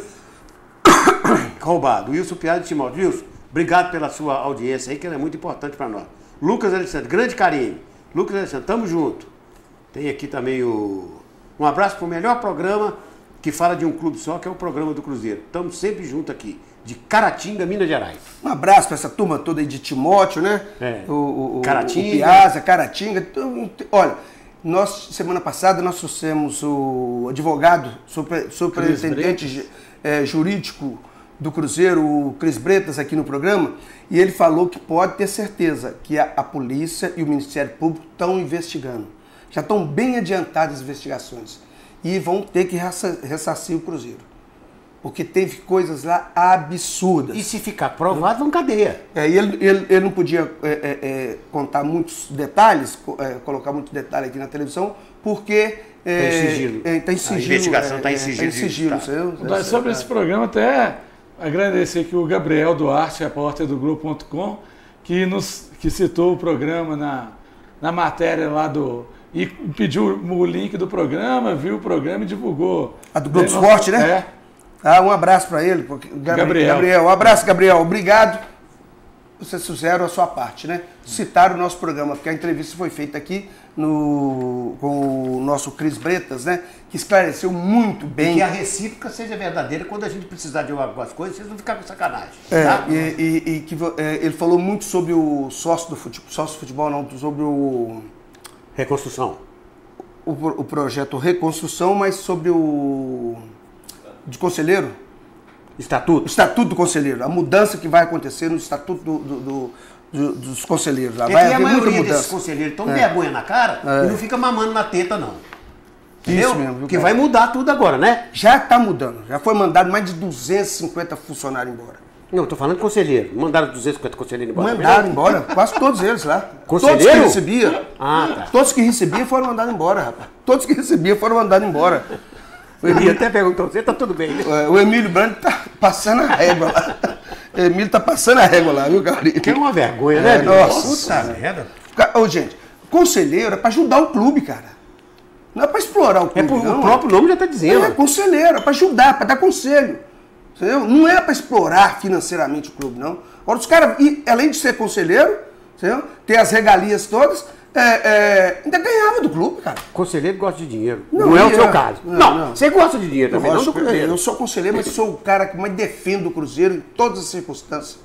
roubado. Wilson Piazza de Timóteo. Wilson, obrigado pela sua audiência aí, que ela é muito importante para nós. Lucas Alexandre, grande carinho. Lucas Alexandre, tamo junto. Tem aqui também um abraço para o melhor programa que fala de um clube só, que é o programa do Cruzeiro. Estamos sempre juntos aqui, de Caratinga, Minas Gerais. Um abraço para essa turma toda aí de Timóteo, né? Caratinga. O Piazza, Caratinga. Olha, semana passada nós trouxemos o advogado, superintendente jurídico do Cruzeiro, o Cris Bretas, aqui no programa, e ele falou que pode ter certeza que a polícia e o Ministério Público estão investigando. Já estão bem adiantadas as investigações. E vão ter que ressarcir o Cruzeiro. Porque teve coisas lá absurdas. E se ficar provado, vão cadeia. E ele não podia contar muitos detalhes, colocar muitos detalhes aqui na televisão, porque... Tem sigilo. Tem sigilo. A investigação está em sigilo. Tem sigilo. Sobre esse programa, até agradecer aqui o Gabriel Duarte, repórter do Globo.com, que citou o programa na matéria lá e pediu o link do programa, viu o programa e divulgou. Do Globo Esporte, né? Um abraço para ele. Gabriel. Um abraço, Gabriel. Obrigado. vocês fizeram a sua parte, né? Citaram o nosso programa, porque a entrevista foi feita aqui com o nosso Cris Bretas, né? Que esclareceu muito bem. E que a recíproca seja verdadeira quando a gente precisar de algumas coisas, vocês não ficar com sacanagem. É, tá? e que ele falou muito sobre o sócio do futebol, não, sobre o Reconstrução. o projeto Reconstrução, mas sobre o de conselheiro. Estatuto. O Estatuto do Conselheiro, a mudança que vai acontecer no Estatuto dos Conselheiros. Lá. É Vai que a haver muita maioria desses mudança. conselheiros toma vergonha na cara e não fica mamando na teta, não. Entendeu? Isso mesmo, viu, que cara? vai mudar tudo agora, né? Já está mudando, já foi mandado mais de 250 funcionários embora. Não, tô falando de conselheiro. Mandaram 250 conselheiros embora. Mandaram embora, quase todos eles lá. Conselheiro? Todos que recebia. Ah, tá. Todos que recebia foram mandados embora, rapaz. Todos que recebia foram mandados embora. O Ele Emílio, até perguntou, você tá tudo bem, né? o Emílio Brandi tá passando a régua lá. O Emílio tá passando a régua lá, viu, Gaurinho? Que é uma vergonha, né? bicho? Nossa. Puta merda. Ô, gente, conselheiro é pra ajudar o clube, cara. Não é pra explorar o clube, não. O próprio nome já tá dizendo. É conselheiro, é pra ajudar, pra dar conselho. Entendeu? Não é pra explorar financeiramente o clube, não. Agora, os caras, além de ser conselheiro, entendeu? Ter as regalias todas, ainda ganhava do clube, cara. Conselheiro gosta de dinheiro. Não, Não, é o eu- seu caso. não, Não, não. você gosta de dinheiro também, não do Eu Cruzeiro. sou conselheiro, mas sou o cara que mais defende o Cruzeiro em todas as circunstâncias.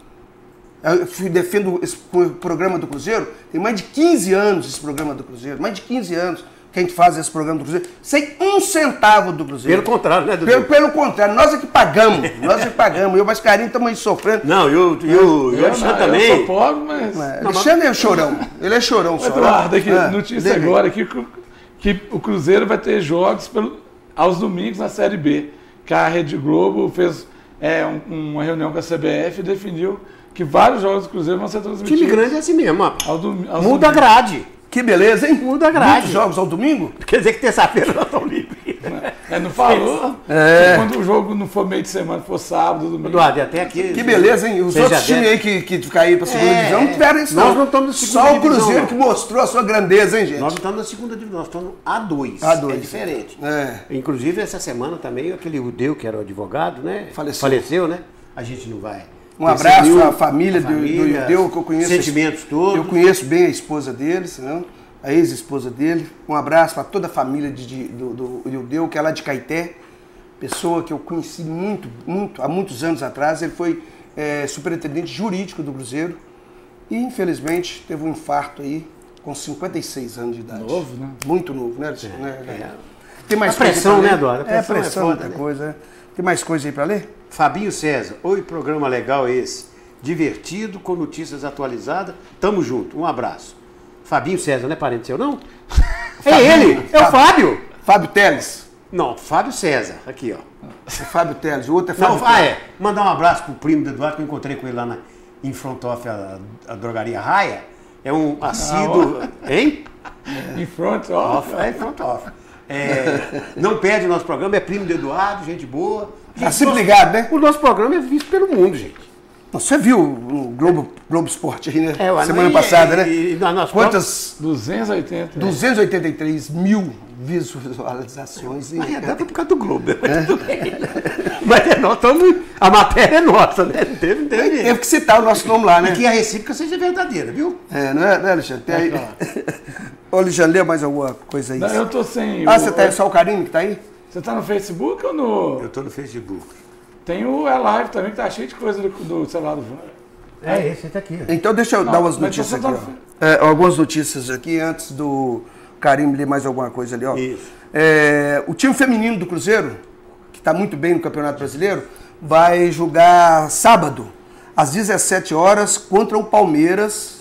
Eu defendo esse programa do Cruzeiro, tem mais de 15 anos esse programa do Cruzeiro, mais de 15 anos que a gente faz esse programa do Cruzeiro, sem um centavo do Cruzeiro. Pelo contrário, né, Dudu? Pelo contrário, nós é que pagamos, eu e o Mascarinho estamos aí sofrendo. Não, e o Alexandre Eu também. sou pobre, mas... Alexandre é chorão, ele é chorão só. Eduardo, aqui, É, notícia dele. agora que o Cruzeiro vai ter jogos aos domingos na Série B. Que a Rede Globo fez uma reunião com a CBF e definiu que vários jogos do Cruzeiro vão ser transmitidos. Time grande é assim mesmo, rapaz. aos Muda a domingos. grade. Que beleza, hein? Muda a grade. Muitos jogos ao domingo? Quer dizer que terça-feira nós estamos livres. Não falou? É. Quando o jogo não for meio de semana, for sábado, domingo. Eduardo, e até aqui. Que beleza, hein? Os Você outros já times deve- aí que caíram pra segunda É, divisão não tiveram isso, nós não estamos na segunda Só o divisão, Cruzeiro não. que mostrou a sua grandeza, hein, gente? Nós não estamos na segunda divisão, nós estamos no A2. A2. É diferente. É. Inclusive, essa semana também, aquele Udeu, que era o advogado, né? Faleceu. né? A gente não vai. Um abraço Perseguiu à família do Ildeu, que eu conheço. Sentimentos todos. Eu conheço bem a esposa dele, senão, a ex-esposa dele. Um abraço para toda a família do Ildeu, que é lá de Caeté. Pessoa que eu conheci há muitos anos atrás. Ele foi superintendente jurídico do Cruzeiro. E, infelizmente, teve um infarto aí com 56 anos de idade. Novo, né? Muito novo, né, Alexandre? Tem A mais pressão, coisa né, pra ler? Eduardo? A pressão é pressão, foda, muita né? coisa. Né? Tem mais coisa aí para ler? Fabinho César, oi, programa legal esse. Divertido, com notícias atualizadas. Tamo junto, um abraço. Fabinho César, não é parente seu, não? É ele, é o Fábio. Fábio Teles. Não, Fábio César, aqui, ó. É Fábio Teles, o outro é Fábio Não, Teles. Mandar um abraço pro primo do Eduardo, que eu encontrei com ele lá em front off a drogaria Raia. É um assíduo. Hein? Em front, ó. Em front off. Não perde o nosso programa, é primo do Eduardo, gente boa. Tá sempre ligado, né? O nosso programa é visto pelo mundo, gente. Você viu o Globo Esporte aí, né? ué, Semana e- passada, né? e nós Quantas? 280. 283 mil visualizações. Mas dá por causa do Globo, né? Mas tudo bem. Mas nós estamos. A matéria é nossa, né? Não teve Teve que citar o nosso nome lá, né? E que a recíproca seja verdadeira, viu? Não é, Alexandre? Tem aí... Ô, Alexandre, lê mais alguma coisa aí? Não, eu tô sem. Você tá só o Carinho que tá aí? Você tá no Facebook ou no. Eu tô no Facebook. Tem o Live também, que tá cheio de coisa do celular do João. Esse tá aqui. Então deixa eu dar umas mas notícias você aqui, tá- ó. Algumas notícias aqui antes do Carinho ler mais alguma coisa ali, ó. Isso. O time feminino do Cruzeiro, que está muito bem no Campeonato Brasileiro, vai jogar sábado, às 17 horas, contra o Palmeiras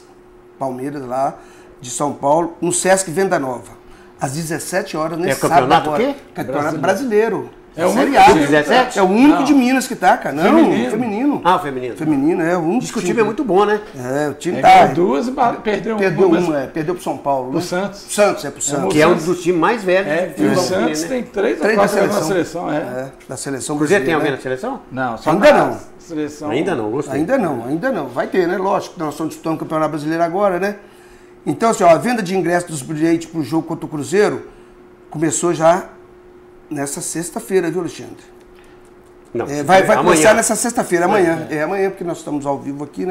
lá de São Paulo, no Sesc Venda Nova. Às 17 horas, nesse sábado campeonato agora. o quê? Campeonato Brasileiro. É o Série único A. time. 17? É o único Não. de Minas que tá, cara. Não, feminino. Ah, o feminino. Feminino, é o único. Diz que o time é muito bom, né? O time Ganhou tá. duas e perdeu Perdeu uma. mas- uma, perdeu pro São Paulo. Pro né? Santos. Santos, pro Santos. Que é um dos times mais velhos. E o do Santos né? tem 3 ou Três da 4 anos na seleção. seleção, Da seleção O Cruzeiro tem alguém brasileira, na seleção? Não, só Ainda na não. Seleção. Ainda não, gostei. Ainda não. Vai ter, né? Lógico, nós estamos disputando o Campeonato Brasileiro agora, né? Então, assim, ó, a venda de ingressos dos bilhetes pro jogo contra o Cruzeiro começou já nessa sexta-feira, viu, Alexandre? Não. Vai amanhã. começar nessa sexta-feira, amanhã. Amanhã, porque nós estamos ao vivo aqui, né?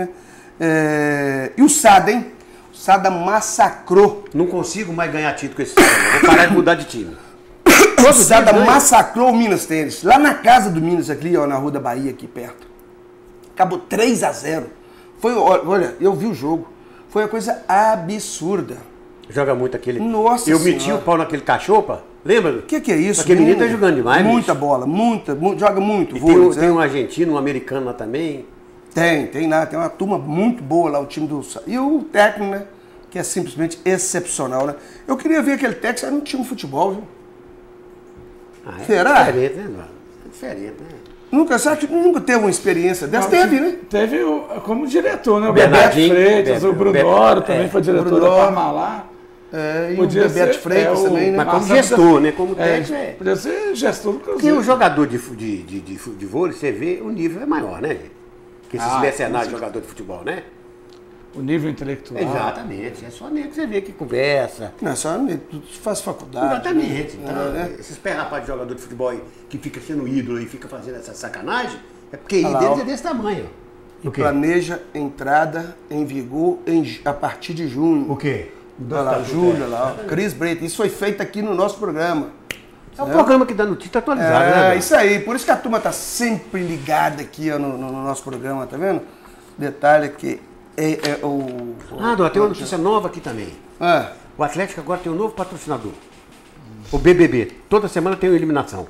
E o Sada, hein? O Sada massacrou. Não consigo mais ganhar título com esse time. Vou parar de mudar de time. O Sada massacrou o Minas Tênis. Lá na casa do Minas, aqui, ó, na Rua da Bahia, aqui perto. Acabou 3-0. Foi, olha, eu vi o jogo. Foi uma coisa absurda. Joga muito aquele. Nossa Eu Senhora. meti o pau naquele cachopa, lembra? O que é isso? Aquele menino tá jogando demais, Muita bicho. bola, joga muito. E vôlei, tem um argentino, um americano lá também. Tem uma turma muito boa lá, o time do... E o técnico, né? Que é simplesmente excepcional, né? Eu queria ver aquele técnico, era um time de futebol, viu? É Será? diferente, né, mano? É diferente, né? Nunca teve uma experiência dessa? Teve, né? Teve como diretor, né? O Bernardinho, Bebeto Freitas, o Brunoro também foi diretor Brunoro. da Parmalat. E Podia o Bebeto ser, Freitas também, né? Mas como Marcelo gestor, né? Como técnico, Podia ser gestor do Porque Cruzeiro. o jogador de vôlei, você vê, o nível é maior, né, gente? Que esses mercenários de jogador de futebol, né? O nível intelectual. Exatamente. É só nego que você vê que conversa. Não, só faz faculdade. Exatamente. Né? Então, esses pé rapaz de jogador de futebol aí, que fica sendo ídolo e fica fazendo essa sacanagem, é porque aí Olha lá, deles ó. é desse tamanho. O quê? Planeja entrada em vigor a partir de junho. O quê? Olha lá, Júlio, lá, ó. Cris Breita. Isso foi feito aqui no nosso programa. É o programa que dá notícia atualizada, né? Beto? Isso aí. Por isso que a turma tá sempre ligada aqui ó, no nosso programa, tá vendo? Detalhe que o... Dó, tem uma notícia nova aqui também. Ah, O Atlético agora tem um novo patrocinador. O BBB. Toda semana tem uma eliminação.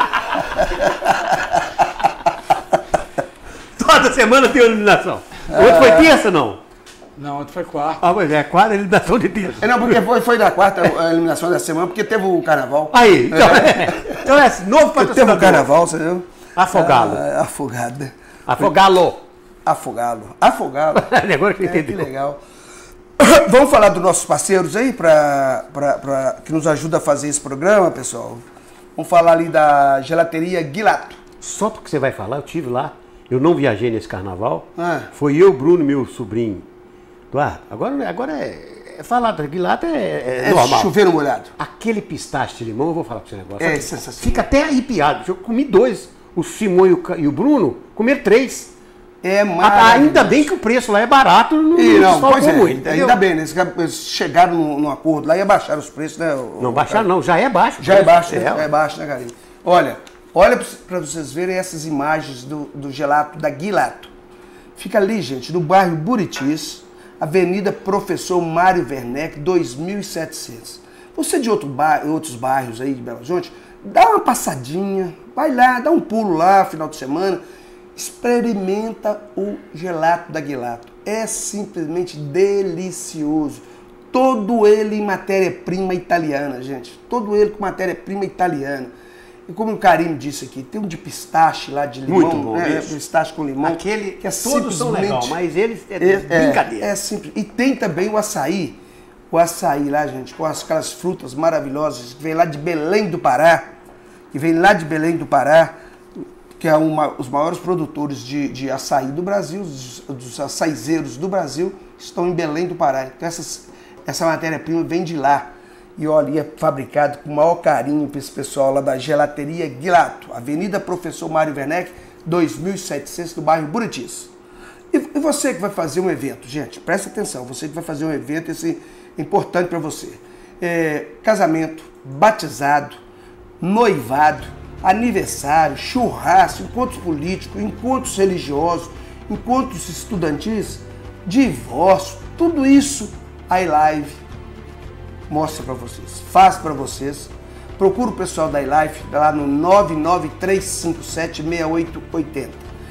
Toda semana tem uma eliminação. Hoje foi terça, não? Não, ontem foi quarto. Pois é, quarta eliminação de terça. não, porque foi da quarta a eliminação da semana, porque teve o carnaval. Aí, então é novo Teve patrocinador. o carnaval, você viu? Afogá-lo. Afogado, né? Afogá-lo. Afogá-lo. Agora que eu Que entendi. legal. Vamos falar dos nossos parceiros aí, que nos ajuda a fazer esse programa, pessoal. Vamos falar ali da gelateria Guilato. Só porque você vai falar, eu tive lá. Eu não viajei nesse carnaval. Foi eu, Bruno, meu sobrinho. Eduardo, agora é falar da Guilato é normal. Chover no molhado. Aquele pistache de limão, eu vou falar com esse negócio. É sensacional. Fica até arrepiado. Eu comi 2. O Simão e o Bruno comeram 3. É maravilhoso. Ainda bem que o preço lá é barato, não pois é, muito. ainda bem, né? Eles chegaram num acordo lá e abaixaram os preços, né? Não baixaram não, já é baixo. Já é baixo, né? Já é baixo, né, Galinho? Olha para vocês verem essas imagens do gelato da Guilato. Fica ali, gente, no bairro Buritis, Avenida Professor Mário Werneck, 2700. Você de outros bairros aí de Belo Horizonte, dá uma passadinha, vai lá, dá um pulo lá, final de semana, experimenta o gelato da Guilato. É simplesmente delicioso. Todo ele em matéria-prima italiana, gente. Todo ele com matéria-prima italiana. E como o Karim disse aqui, tem um de pistache lá de limão. Muito bom, né? isso. Pistache com limão. Aquele, que é todos são simplesmente... legais, mas eles é brincadeira. É simples. E tem também o açaí. O açaí lá, gente, com aquelas frutas maravilhosas que vem lá de Belém do Pará. Que é os maiores produtores de açaí do Brasil, dos açaizeiros do Brasil, estão em Belém do Pará. Então essa matéria-prima vem de lá. E olha, é fabricado com o maior carinho para esse pessoal lá da Gelateria Guilato, Avenida Professor Mário Werneck, 2700, do bairro Buritis. E você que vai fazer um evento, gente, presta atenção, você que vai fazer um evento, esse é importante para você. Casamento, batizado, noivado, aniversário, churrasco, encontros políticos, encontros religiosos, encontros estudantis, divórcio, tudo isso a iLive mostra para vocês, faz para vocês. Procura o pessoal da iLife lá no 993576880.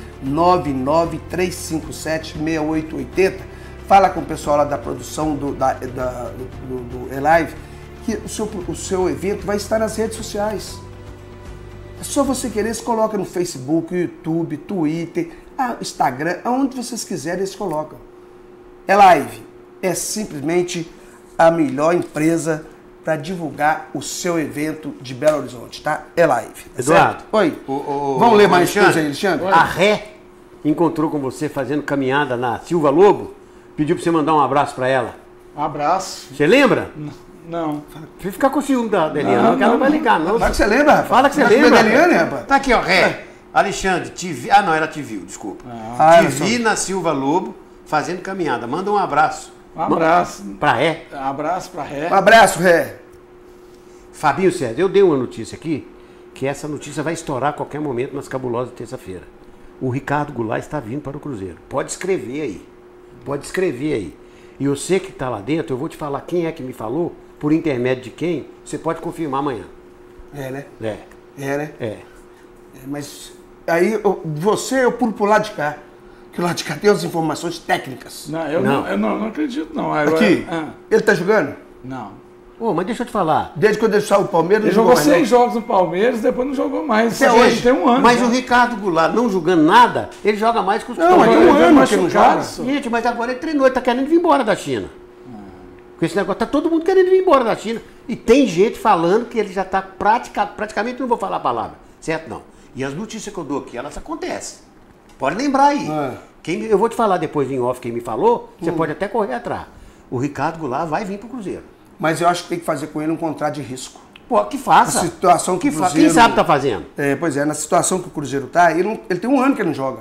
993576880. Fala com o pessoal lá da produção do iLife que o seu evento vai estar nas redes sociais. É só você querer, se coloca no Facebook, YouTube, Twitter, Instagram, aonde vocês quiserem, eles colocam. iLife é simplesmente a melhor empresa para divulgar o seu evento de Belo Horizonte, tá? iLife. Tá Eduardo. Certo? Oi. Vamos ler mais coisa aí, Alexandre? A Ré encontrou com você fazendo caminhada na Silva Lobo, pediu para você mandar um abraço para ela. Um abraço. Você lembra? Não. Você ficar com o ciúme da Eliana, não, que ela não vai ligar, não. Fala que você lembra, rapaz. Fala que você Tá lembra. da Eliane, rapaz. Tá aqui, ó, Ré. Alexandre, te vi. Não, era te viu, desculpa. Ah, te vi na Silva Lobo fazendo caminhada. Manda um abraço. Um abraço. Pra Ré. Abraço pra Ré. Um abraço, Ré. Fabinho Sérgio, eu dei uma notícia aqui, que essa notícia vai estourar a qualquer momento nas cabulosas de terça-feira. O Ricardo Goulart está vindo para o Cruzeiro. Pode escrever aí. Pode escrever aí. E você que está lá dentro, eu vou te falar quem é que me falou, por intermédio de quem, você pode confirmar amanhã. É, né? É. É, né? É. Mas aí eu pulo pro lado de cá. Que o lado de cá tem as informações técnicas. Não, eu não acredito, não. Agora, Aqui, ele tá jogando? Não. Ô, mas deixa eu te falar. Desde quando ele saiu do Palmeiras, Ele não jogou mais, não. 6 jogos no Palmeiras, depois não jogou mais. Até hoje. Tem um ano. Mas já. o Ricardo Goulart, não jogando nada, ele joga mais que os Não, mas tem um Ele ano vai que ele não machucado, joga. só. Gente, mas agora ele treinou, ele tá querendo vir embora da China. Com esse negócio, tá todo mundo querendo vir embora da China. E tem gente falando que ele já tá praticamente, não vou falar a palavra, certo? Não. E as notícias que eu dou aqui, elas acontecem. Pode lembrar aí. Eu vou te falar depois em off quem me falou, você pode até correr atrás. O Ricardo Goulart vai vir pro Cruzeiro. Mas eu acho que tem que fazer com ele um contrato de risco. Pô, que faça. A situação que o Cruzeiro... Quem sabe tá fazendo? É, pois é, na situação que o Cruzeiro tá, ele tem um ano que ele não joga.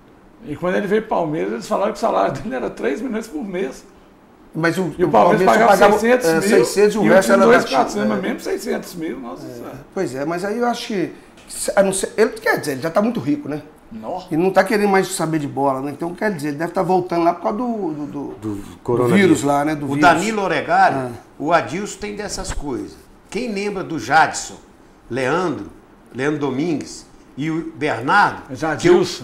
E quando ele veio pro Palmeiras, eles falaram que o salário dele era 3 milhões por mês. Mas E o Palmeiras pagava 600 mil. 600 e o e resto era da 400, China. mas mesmo 600 mil, nossa senhora. Pois é, mas aí eu acho que... A não ser, ele, quer dizer, ele já tá muito rico, né? Nossa. Ele não tá querendo mais saber de bola, né? Então, quer dizer, ele deve estar voltando lá por causa do coronavírus. vírus lá, né? Do O vírus. Danilo Oregário, o Adilson tem dessas coisas. Quem lembra do Jadson, Leandro Domingues e o Bernardo... Jadilson.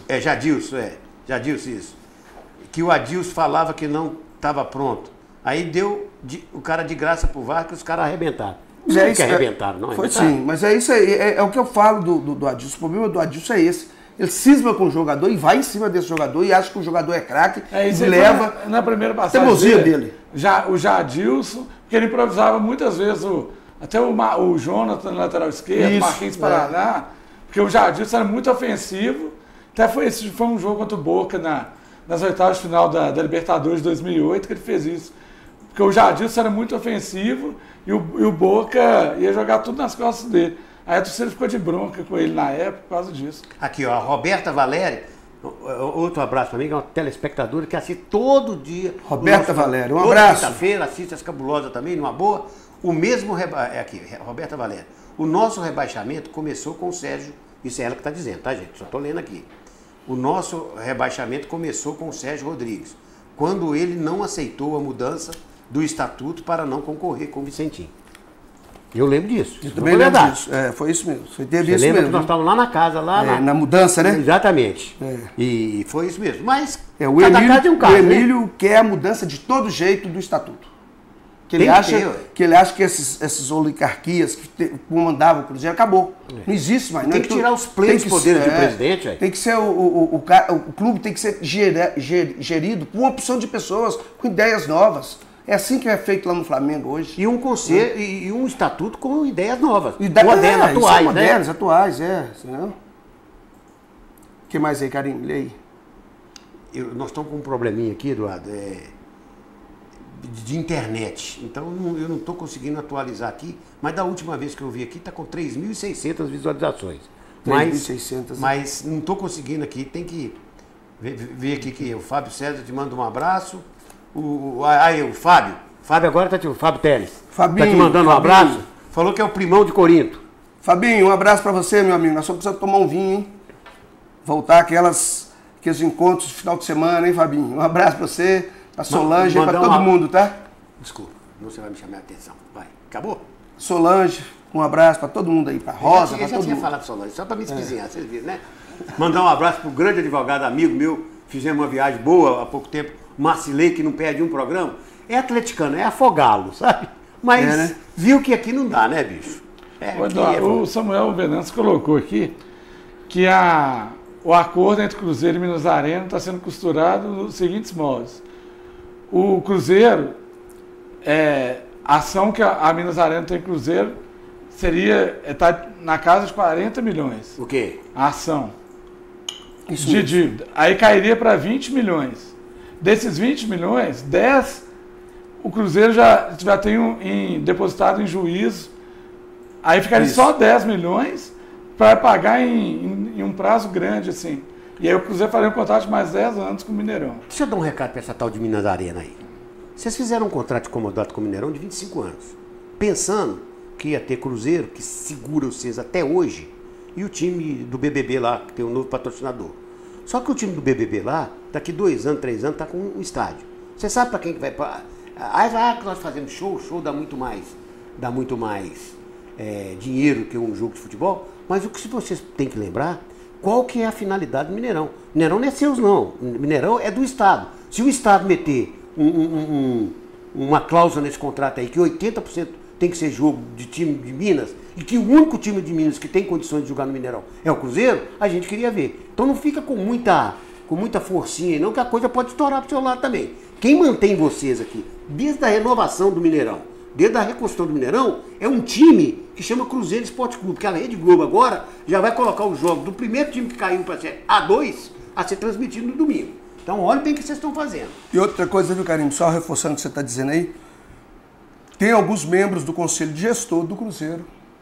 Jadilson, isso. Que o Adilson falava que não estava pronto. Aí deu o cara de graça pro Vasco e os caras arrebentaram. Não é que arrebentaram, não. Foi sim, mas é isso aí, é o que eu falo do Adilson. O problema do Adilson é esse. Ele cisma com o jogador e vai em cima desse jogador e acha que o jogador é craque Isso e leva na primeira passagem teimosia dele. O Jadilson, que ele improvisava muitas vezes até o Jonathan na lateral esquerda, o Marquinhos Paraná, porque o Jadilson era muito ofensivo. Até foi um jogo contra o Boca nas oitavas de final da Libertadores de 2008 que ele fez isso. Porque o Jadilson era muito ofensivo e o Boca ia jogar tudo nas costas dele. Aí a torcida ficou de bronca com ele na época por causa disso. Aqui, ó, a Roberta Valéria, outro abraço para mim, que é uma telespectadora que assiste todo dia. Roberta Valéria, um abraço. Quinta-feira, assiste as cabulosas também, numa boa. O mesmo, aqui, Roberta Valéria, o nosso rebaixamento começou com o Sérgio, isso é ela que está dizendo, tá, gente? Só estou lendo aqui. O nosso rebaixamento começou com o Sérgio Rodrigues, quando ele não aceitou a mudança do estatuto para não concorrer com o Vicentinho. Eu lembro disso. Eu também lembro disso. É, foi isso mesmo. Teve isso lembra mesmo. que nós estávamos lá na casa, na mudança, né? Exatamente. É. E foi isso mesmo. Mas o cada caso é um caso, o Emílio quer a mudança de todo jeito do estatuto. Que ele acha que essas oligarquias que comandavam o Cruzeiro acabou. Não existe mais. Tem que tirar os plenos poderes do presidente. Tem que ser o clube tem que ser gerido por uma opção de pessoas com ideias novas. É assim que é feito lá no Flamengo hoje. E um conselho e um estatuto com ideias novas. Com ideias atuais, né? Modernas, atuais, O que mais aí, Carinho? Lê aí. Nós estamos com um probleminha aqui, Eduardo, de internet. Então eu não estou conseguindo atualizar aqui, mas da última vez que eu vi aqui está com 3.600 visualizações. 3.600. Mas não estou conseguindo aqui, tem que ver aqui que o Fábio César te manda um abraço. O Fábio agora tá o Fábio Teles. Fabinho, tá te mandando um abraço. Falou que é o primão de Corinto. Fabinho, um abraço para você, meu amigo. Nós só precisamos tomar um vinho, hein? Voltar aqueles encontros de final de semana, hein, Fabinho? Um abraço para você, para Solange e para todo mundo, tá? Desculpa, não você vai me chamar a atenção. Vai, acabou? Solange, um abraço para todo mundo aí, para Rosa, para todo mundo. Eu já tinha falado Solange, só para me espizinhar, vocês viram, né? Mandar um abraço pro grande advogado amigo meu, fizemos uma viagem boa há pouco tempo, Marcilei, que não perde um programa. É atleticano, é afogá-lo, sabe? Mas viu que aqui não dá, né, bicho? O Samuel Venâncio colocou aqui que o acordo entre Cruzeiro e Minas Arena está sendo costurado nos seguintes moldes. O Cruzeiro, a ação que a Minas Arena tem em Cruzeiro está na casa de 40 milhões. O quê? A ação de dívida. Aí cairia para 20 milhões. Desses 20 milhões, 10 o Cruzeiro já tem depositado em juízo. Aí ficaria só 10 milhões para pagar em um prazo grande, assim. E aí o Cruzeiro faria um contrato de mais 10 anos com o Mineirão. Deixa eu dar um recado para essa tal de Minas Arena aí. Vocês fizeram um contrato de comodato com o Mineirão de 25 anos, pensando que ia ter Cruzeiro, que segura vocês até hoje, e o time do BBB lá, que tem um novo patrocinador. Só que o time do BBB lá, daqui 2 anos, 3 anos, tá com um estádio. Você sabe para quem que vai... que nós fazemos show dá muito mais dinheiro que um jogo de futebol, mas o que vocês têm que lembrar, qual que é a finalidade do Mineirão? O Mineirão não é seus não, o Mineirão é do Estado. Se o Estado meter uma cláusula nesse contrato aí, que 80% tem que ser jogo de time de Minas, e que o único time de Minas que tem condições de jogar no Mineirão é o Cruzeiro, a gente queria ver. Então não fica com muita forcinha, não, que a coisa pode estourar pro seu lado também. Quem mantém vocês aqui, desde a renovação do Mineirão, desde a reconstrução do Mineirão, é um time que chama Cruzeiro Esporte Clube, que a Rede Globo agora já vai colocar o jogo do primeiro time que caiu para ser A2 a ser transmitido no domingo. Então olha bem o que vocês estão fazendo. E outra coisa, viu, Carinho, só reforçando o que você está dizendo aí, tem alguns membros do Conselho de Gestor do Cruzeiro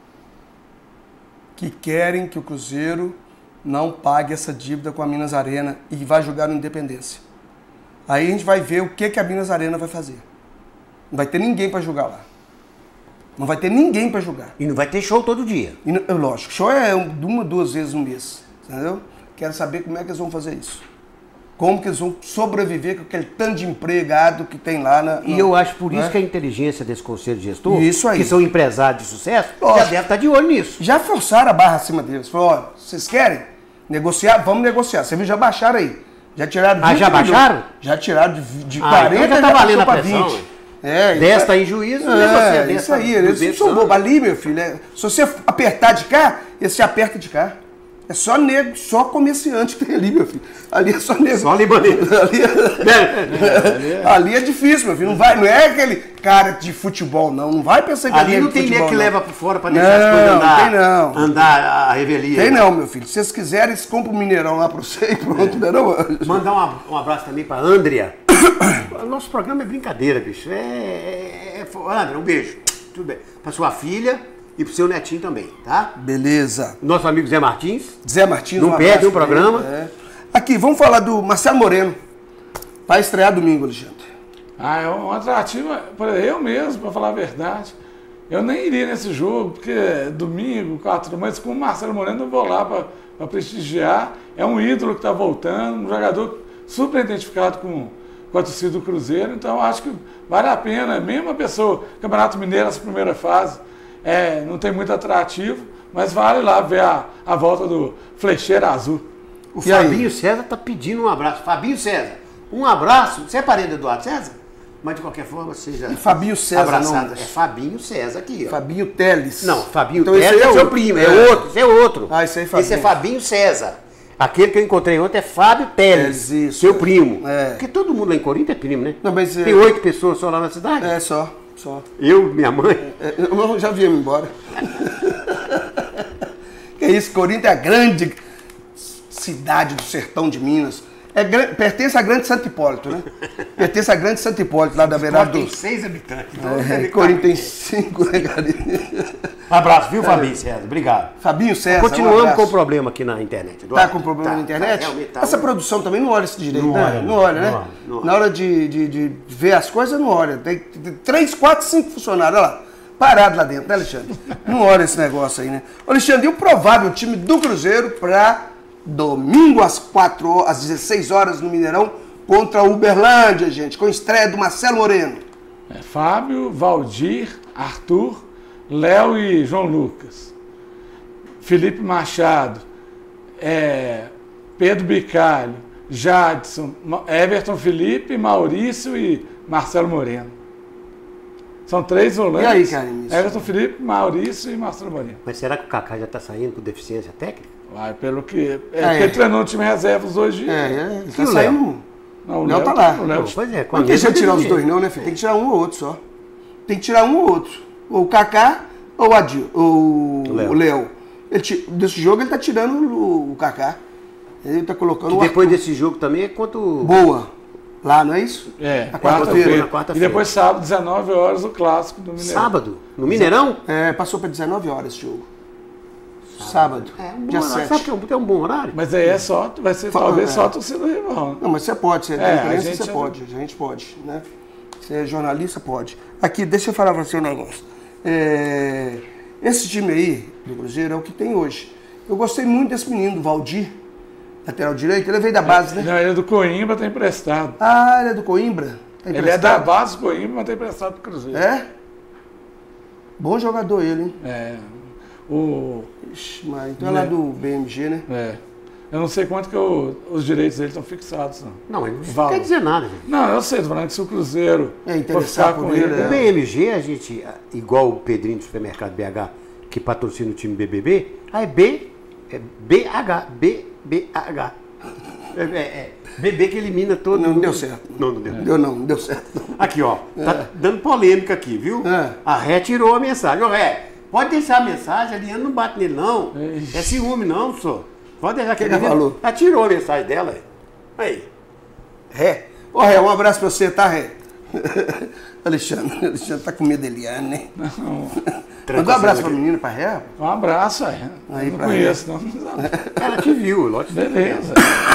que querem que o Cruzeiro não pague essa dívida com a Minas Arena e vai jogar no Independência. Aí a gente vai ver o que a Minas Arena vai fazer. Não vai ter ninguém para jogar lá. Não vai ter ninguém para jogar. E não vai ter show todo dia. E, lógico, show é 1, 2 vezes no mês. Entendeu? Quero saber como é que eles vão fazer isso. Como que eles vão sobreviver com aquele tanto de empregado que tem lá E eu acho por isso que a inteligência desse conselho de gestor, isso aí, que são empresários de sucesso, já deve estar de olho nisso. Já forçaram a barra acima deles. Falaram, ó, vocês querem negociar? Vamos negociar. Você viu, já baixaram aí. Já tiraram 20 já baixaram? Já tiraram de 40 então já tá valendo a pressão. 20. Desta em juízo, isso aí. Eles não são bobos. Ali, meu filho, se você apertar de cá, esse aperta de cá. É só nego, só comerciante que tem ali, meu filho. Ali é só nego. Só libanês. Ali é difícil, meu filho. Não é aquele cara de futebol, não. Não vai pensar que ali não tem nego que leva por fora pra deixar as coisas andar. Tem não. Andar a revelia. Tem não, meu filho. Se vocês quiserem, eles compram um Mineirão lá pra você e pronto, não. Mandar um abraço também pra Andrea. Nosso programa é brincadeira, bicho. Andrea, um beijo. Tudo bem. Pra sua filha. E pro seu netinho também, tá? Beleza. Nosso amigo Zé Martins. Zé Martins. Não perde um programa. Aqui, vamos falar do Marcelo Moreno. Vai estrear domingo, Alexandre. É um atrativo, eu mesmo, para falar a verdade. Eu nem iria nesse jogo, porque é domingo, 4, mas com o Marcelo Moreno eu vou lá para prestigiar. É um ídolo que está voltando, um jogador super identificado com a torcida do Cruzeiro. Então acho que vale a pena, mesmo a pessoa, Campeonato Mineiro, essa primeira fase, não tem muito atrativo, mas vale lá ver a volta do Flecheiro Azul. O Fabinho César tá pedindo um abraço. Fabinho César, um abraço. Você é parente do Eduardo César? Mas de qualquer forma, você já... E Fabinho César abraçado. não. É Fabinho César aqui, ó. Fabinho Teles. Não, Fabinho então, Teles é seu primo, é outro, esse é outro. Esse aí, Fabinho. Esse é Fabinho César. Aquele que eu encontrei ontem é Fábio Teles, seu primo. Porque todo mundo lá em Corinto é primo, né? Não, mas, tem 8 pessoas só lá na cidade? Só. Eu, minha mãe. Eu já viemos embora. Que isso, Corinto é a grande cidade do sertão de Minas. Pertence à Grande Santo Hipólito, né? Pertence à Grande Santo Hipólito, lá da beirada do... Tem 6 habitantes. Corinto tem 5, né, cara? Abraço, viu, Fabinho César? Obrigado. Fabinho César, continuamos com o problema aqui na internet. Eduardo. Tá com problema na internet? Essa produção também não olha isso direito, né? Não olha, né? Na hora de ver as coisas, não olha. Tem 3, 4, 5 funcionários, olha lá. Parado lá dentro, né, Alexandre? Não olha esse negócio aí, né? Alexandre, e o provável time do Cruzeiro para domingo às 16 horas no Mineirão contra o Uberlândia, gente, com estreia do Marcelo Moreno. Fábio, Valdir, Arthur, Léo e João Lucas. Felipe Machado, Pedro Bicalho, Jadson, Everton Felipe, Maurício e Marcelo Moreno. São 3 volantes. E aí, Carlinhos? Everton Felipe, Maurício e Marcelo Moreno. Mas será que o Kaká já está saindo por deficiência técnica? Pelo que... Porque ele treinou no time reserva os 2 dias. Ele tá saindo... Não, o Léo tá lá. Pois é. Não deixa tirar os 2 não, né, filho? Tem que tirar um ou outro só. Tem que tirar um ou outro. Ou o Kaká ou o Léo. Desse jogo ele tá tirando o Kaká. Ele tá colocando o depois desse jogo também é quanto... Boa. Lá, não é isso? Na quarta-feira. E depois sábado, 19 horas, o clássico do Mineirão. Sábado? No Mineirão? Passou para 19 horas esse jogo. Sábado. Um dia bom horário. 7. Sabe que é um bom horário? Mas aí vai ser talvez só a torcida rival. Né? Não, mas você pode, você tem a imprensa, gente você pode, a gente pode, né? Você é jornalista, pode. Aqui, deixa eu falar pra você um negócio. Esse time aí, do Cruzeiro, é o que tem hoje. Eu gostei muito desse menino, do Valdir, lateral direito, ele veio da base, né? Não, ele é do Coimbra, tá emprestado. Ah, ele é do Coimbra? Tá Ele é da base do Coimbra, mas tá emprestado pro Cruzeiro. É? Bom jogador ele, hein? Ixi, mas então é lá do BMG, né? Eu não sei quanto que os direitos dele estão fixados, não. Não, mas não quer dizer nada, gente. Não, eu sei, tô falando que se o Cruzeiro interessar for ficar por com ele, O BMG, a gente, igual o Pedrinho do Supermercado BH, que patrocina o time BBB, aí é BH. BB que elimina todo Não mundo. deu certo. Não deu. Certo. Aqui, ó, tá dando polêmica aqui, viu? A Ré tirou a mensagem. Ô, Ré, pode deixar a mensagem, a Liana não bate nele, não. É ciúme, não, senhor. Pode deixar que ele falou. Ela tirou a mensagem dela. Aí. Ré. Ô, Ré, um abraço pra você, tá, Ré? Alexandre tá com medo dele, né? Não. Manda um abraço pra menina, pra Ré. Um abraço, aí. Aí, Não pra conheço, não. Ela te viu, lógico. Beleza.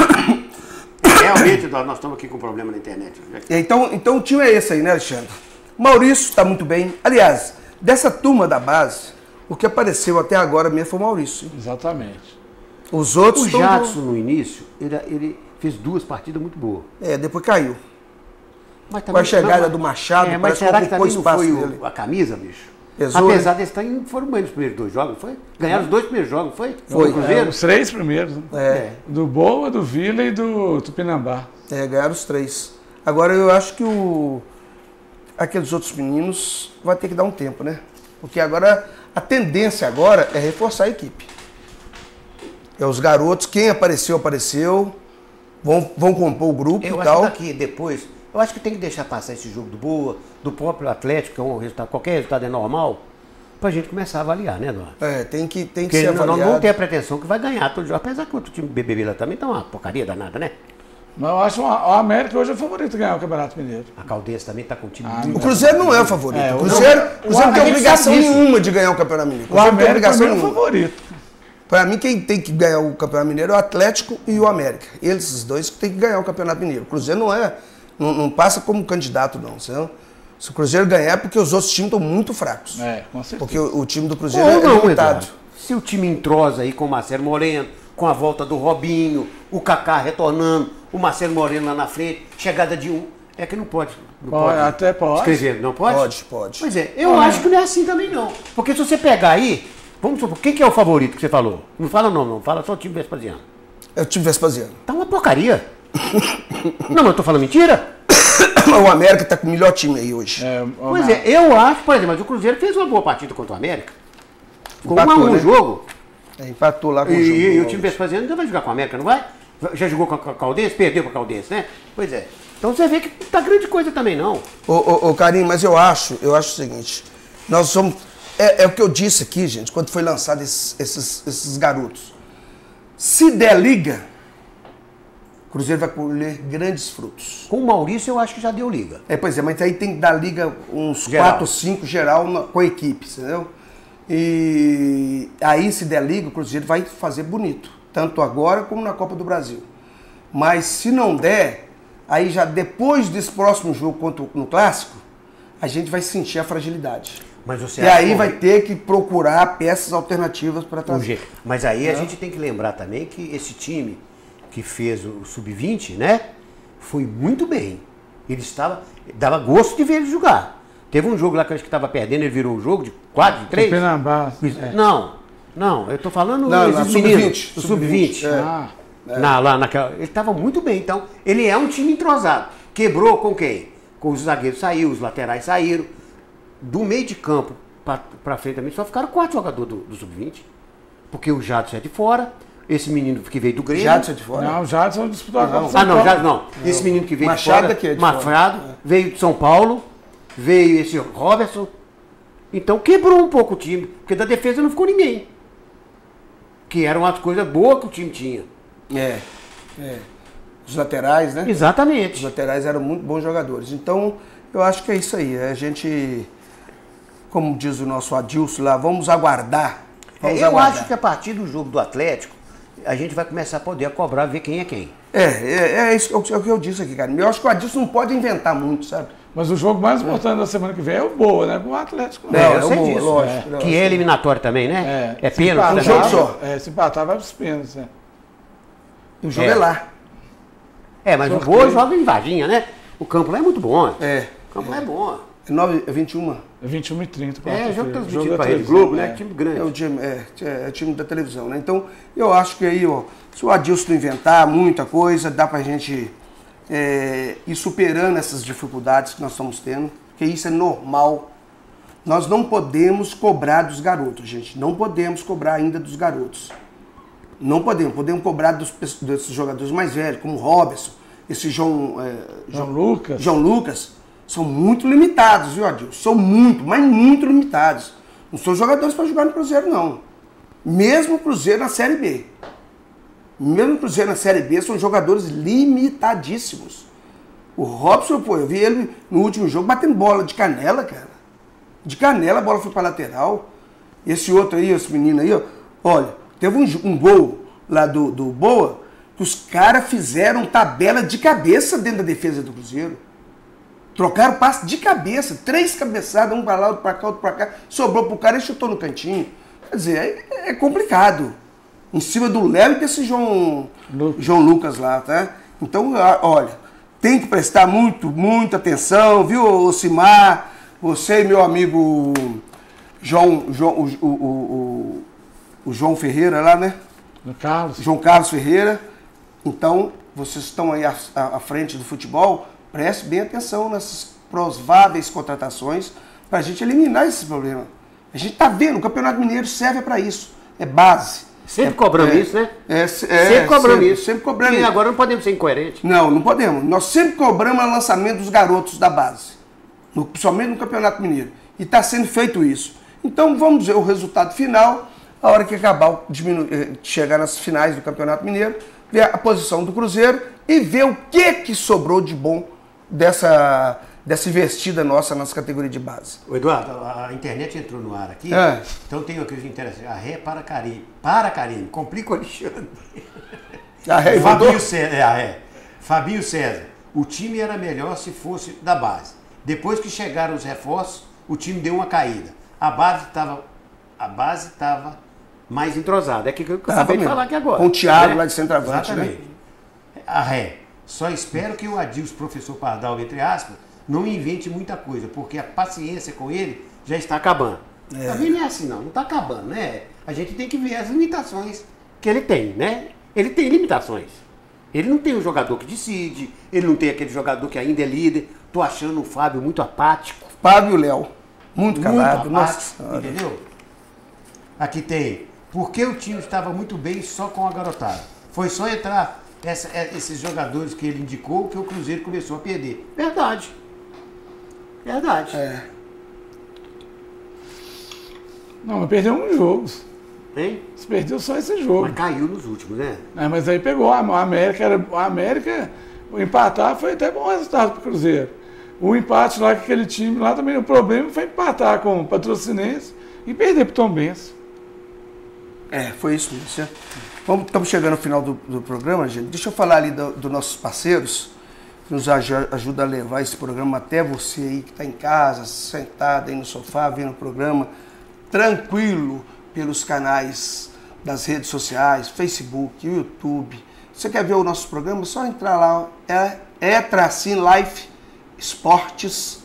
Realmente, nós estamos aqui com problema na internet. Então o time é esse aí, né, Alexandre? Maurício está muito bem. Aliás, dessa turma da base, o que apareceu até agora mesmo foi o Maurício. Exatamente. Os outros O Jadson, no início, ele fez 2 partidas muito boas. Depois caiu. Mas Com a chegada do Machado, mas parece será que que ocupou também não espaço foi dele. a camisa, bicho? Pesou, Apesar deles estarem foram bem nos primeiros 2 jogos, não foi? Ganharam os 2 primeiros jogos, foi? Foi. Do Cruzeiro? Os 3 primeiros. Né? Do Boa, do Vila e do Tupinambá. Ganharam os 3. Agora eu acho que aqueles outros meninos vai ter que dar um tempo, né? Porque agora a tendência agora é reforçar a equipe. Os garotos, quem apareceu, vão compor o grupo Eu e acho tal. que daqui, depois, eu acho que tem que deixar passar esse jogo do Boa, do próprio Atlético, que é um resultado, qualquer resultado é normal, pra gente começar a avaliar, né, Eduardo? Tem que Porque ser nós não avaliado. vamos ter a pretensão que vai ganhar todo jogo, apesar que o outro time BBB lá também tá uma porcaria danada, né? Mas eu acho o América hoje é o favorito a ganhar o Campeonato Mineiro. A Caldense também tá com um time O muito... Cruzeiro não é o favorito. É, o Cruzeiro não tem obrigação sabe disso. nenhuma de ganhar o Campeonato Mineiro. O América é o nenhuma. favorito. Para mim, quem tem que ganhar o Campeonato Mineiro é o Atlético e o América. Esses dois que tem que ganhar o Campeonato Mineiro. O Cruzeiro não passa como candidato, não. Se o Cruzeiro ganhar é porque os outros times estão muito fracos. Com certeza. Porque o time do Cruzeiro Ou é não, limitado. Eduardo. Se o time entrosa aí com o Marcelo Moreno, com a volta do Robinho, o Kaká retornando, o Marcelo Moreno lá na frente, chegada de um... É que não pode. Até pode. Escrever, não pode? Pode. Pois é, eu acho que não é assim também não. Porque se você pegar aí, vamos supor, quem que é o favorito que você falou? Não fala não, fala só o time Vespasiano. É o time Vespasiano. Tá uma porcaria. Não, mas eu tô falando mentira? O América tá com o melhor time aí hoje. Pois é, eu acho, por exemplo, mas o Cruzeiro fez uma boa partida contra o América. Ficou 1 a 1 Empatou, o né? jogo. Empatou lá com o jogo. E o time Vespasiano ainda vai jogar com o América, não vai? Já jogou com a Caldense? Perdeu com a Caldense, né? Pois é. Então você vê que não tá grande coisa também, não. Ô, Carinho, mas eu acho o seguinte. Nós somos... É o que eu disse aqui, gente, quando foi lançado esses garotos. Se der liga, o Cruzeiro vai colher grandes frutos. Com o Maurício eu acho que já deu liga. Pois é, mas aí tem que dar liga uns Geral. 4 ou 5 geral com a equipe, entendeu? E aí, se der liga, o Cruzeiro vai fazer bonito. Tanto agora como na Copa do Brasil. Mas se não der, aí já depois desse próximo jogo no Clássico, a gente vai sentir a fragilidade. Mas você E aí vai ter que procurar peças alternativas para trazer. Mas aí a gente tem que lembrar também que esse time que fez o Sub-20, né, foi muito bem. Ele dava gosto de ver ele jogar. Teve um jogo lá que eu acho que estava perdendo, ele virou um jogo de 4, de 3. Tupinambá. Não, eu tô falando Esses meninos, o Sub-20. É. Naquela, ele estava muito bem, então ele é um time entrosado. Quebrou com quem? Com os zagueiros saíram, os laterais saíram. Do meio de campo para frente também só ficaram 4 jogadores do Sub-20. Porque o Jadson é de fora, esse menino que veio do Grêmio. Jadson é de fora? Não, o Jadson disputou a Copa de São Jadson Paulo. não. Esse menino que veio Machado de fora, aqui é de Machado, fora. veio de São Paulo, veio esse Robertson. Então quebrou um pouco o time, porque da defesa não ficou ninguém. Que eram as coisas boas que o time tinha. Os laterais, né? Os Exatamente. laterais eram muito bons jogadores. Então, eu acho que é isso aí. A gente, como diz o nosso Adilson lá, vamos aguardar Vamos Eu aguardar. acho que a partir do jogo do Atlético, a gente vai começar a poder cobrar, ver quem é quem. Isso é o que eu disse aqui, cara. Eu acho que o Adilson não pode inventar muito, sabe? Mas o jogo mais importante da semana que vem é o Boa, né? Com o Atlético. Não, eu é sei o disso. lógico. Que é eliminatório também, né? É Se pênalti empatar, jogo também. só. Se empatar, vai pros pênaltis, né? O jogo é lá. Mas o Boa joga em Varginha, né? O campo lá é muito bom. É. O campo lá é bom. É 21. É 21h30. É, jogo da transmitido para a Rede Globo, né? Time grande. É o time da televisão, né? Então, eu acho que aí, ó, se o Adilson não inventar muita coisa, dá pra gente ir superando essas dificuldades que nós estamos tendo, porque isso é normal. Nós não podemos cobrar dos garotos, gente. Não podemos cobrar ainda dos garotos. Não podemos. Podemos cobrar desses jogadores mais velhos, como o Robertson, esse João Lucas. São muito limitados, viu, Adilson? São muito, mas muito limitados. Não são jogadores para jogar no Cruzeiro, não. Mesmo o Cruzeiro na Série B. Mesmo o Cruzeiro na Série B, são jogadores limitadíssimos. O Robson, pô, eu vi ele no último jogo batendo bola de canela, cara. De canela, a bola foi para lateral. Esse outro aí, esse menino aí, ó, olha, teve um gol lá do Boa, que os caras fizeram tabela de cabeça dentro da defesa do Cruzeiro. Trocaram passe de cabeça, 3 cabeçadas, um para lá, outro para cá, outro para cá, sobrou pro cara e chutou no cantinho. Quer dizer, é complicado. Em cima do Léo e desse João Lucas lá, tá? Então, olha, tem que prestar muita atenção, viu, Ocimar? Você e meu amigo o João Ferreira lá, né? João Carlos Ferreira. Então, vocês estão aí à frente do futebol, preste bem atenção nessas prováveis contratações para a gente eliminar esse problema. A gente está vendo, o Campeonato Mineiro serve para isso, é base. Sempre cobramos isso, né? Sempre cobramos isso. Sempre cobramos E isso. agora não podemos ser incoerentes. Não podemos. Nós sempre cobramos o lançamento dos garotos da base, somente no Campeonato Mineiro. E está sendo feito isso. Então vamos ver o resultado final, a hora que acabar, chegar nas finais do Campeonato Mineiro, ver a posição do Cruzeiro e ver o que sobrou de bom dessa investida nossa nas categorias de base. Ô Eduardo, a internet entrou no ar aqui, então tem o que interessante. A ré para Karine, complica o Alexandre. A ré Fabinho César, o time era melhor se fosse da base. Depois que chegaram os reforços, o time deu uma caída. A base estava mais entrosada. É que eu acabei de falar aqui agora. Com o Thiago lá de centroavante, exatamente. Né? A ré. Só espero que o Adilson, professor Pardal, entre aspas, não invente muita coisa, porque a paciência com ele já está acabando. Também não é assim não está acabando, né? A gente tem que ver as limitações que ele tem, né? Ele tem limitações. Ele não tem um jogador que decide, ele não tem aquele jogador que ainda é líder. Tô achando o Fábio muito apático. Fábio e o Léo, muito calado. Muito apático, entendeu? Aqui tem, porque o time estava muito bem só com a garotada. Foi só entrar esses jogadores que ele indicou que o Cruzeiro começou a perder. Verdade. Não, mas perdeu um jogo. Hein? Você perdeu só esse jogo. Mas caiu nos últimos, né? Mas aí pegou. A América, o empatar foi até bom resultado para o Cruzeiro. O empate lá com aquele time lá também, o problema foi empatar com o Patrocinense e perder para o Tombense. Foi isso mesmo. Estamos chegando ao final do programa, gente. Deixa eu falar ali dos nossos parceiros, que nos ajudam a levar esse programa até você aí que está em casa, sentado aí no sofá, vendo o programa, tranquilo, pelos canais das redes sociais, Facebook, YouTube. Você quer ver o nosso programa? É só entrar lá, Life Esportes,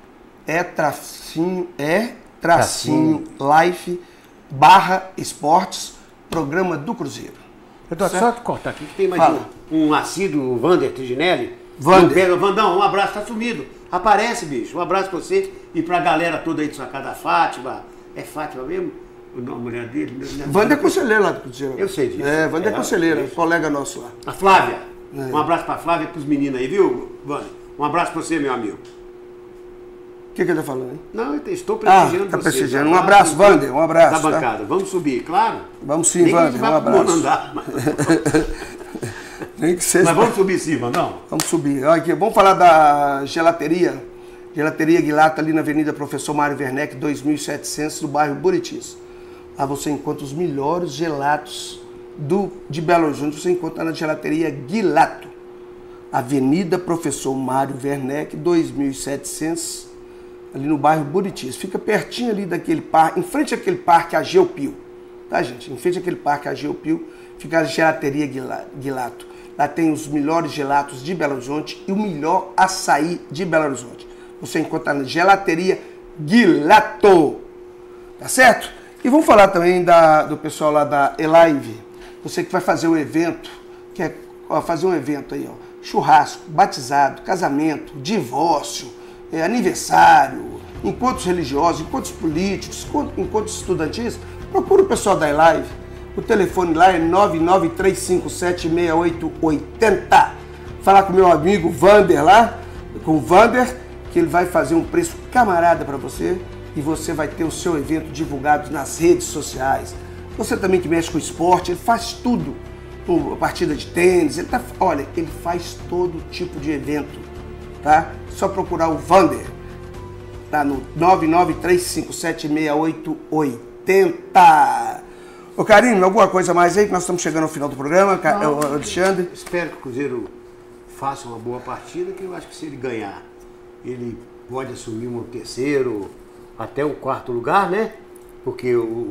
Life /esportes, programa do Cruzeiro. Eduardo, só te cortar aqui, que tem mais um assíduo, Wander Triginelli. Vandão, um abraço, tá sumido. Aparece, bicho. Um abraço pra você e pra galera toda aí de sua casa, Fátima. É Fátima mesmo? A mulher dele? Wander é conselheiro lá do Cruzeiro. Eu sei disso. Wander é conselheiro, colega nosso lá. A Flávia. Um abraço pra Flávia e pros meninos aí, viu, Wander? Um abraço pra você, meu amigo. O que ele tá falando, hein? Não, eu estou prestigiando tá você. prestigiando. Um abraço, Wander. Um abraço. Da bancada. Vamos subir, claro? Vamos sim, Wander. Um abraço. Nem que seja. Mas vamos subir sim, não? Vamos subir. Olha aqui, vamos falar da gelateria. Gelateria Guilata, ali na Avenida Professor Mário Werneck, 2700, no bairro Buritis. Lá você encontra os melhores gelatos de Belo Horizonte. Você encontra na gelateria Gilato, Avenida Professor Mário Werneck, 2700, ali no bairro Buritis. Fica pertinho ali daquele parque, em frente àquele parque Ageopio. Tá, gente? Em frente àquele parque Ageopio, fica a gelateria Gilato. Lá tem os melhores gelatos de Belo Horizonte e o melhor açaí de Belo Horizonte. Você encontra na gelateria Gilato. Tá certo? E vamos falar também do pessoal lá da Elive. Você que vai fazer um evento, quer fazer um evento aí, ó, churrasco, batizado, casamento, divórcio, aniversário, encontros religiosos, encontros políticos, encontros estudantis, procura o pessoal da Elive. O telefone lá é 993576880. Falar com o meu amigo Vander lá, com o Vander, que ele vai fazer um preço camarada para você e você vai ter o seu evento divulgado nas redes sociais. Você também que mexe com esporte, ele faz tudo. A partida de tênis, ele faz todo tipo de evento, tá? Só procurar o Vander, tá no 993576880. Ô Carlinhos, alguma coisa mais aí, que nós estamos chegando ao final do programa, Alexandre? Espero que o Cruzeiro faça uma boa partida, que eu acho que se ele ganhar, ele pode assumir um terceiro, até um quarto lugar, né? Porque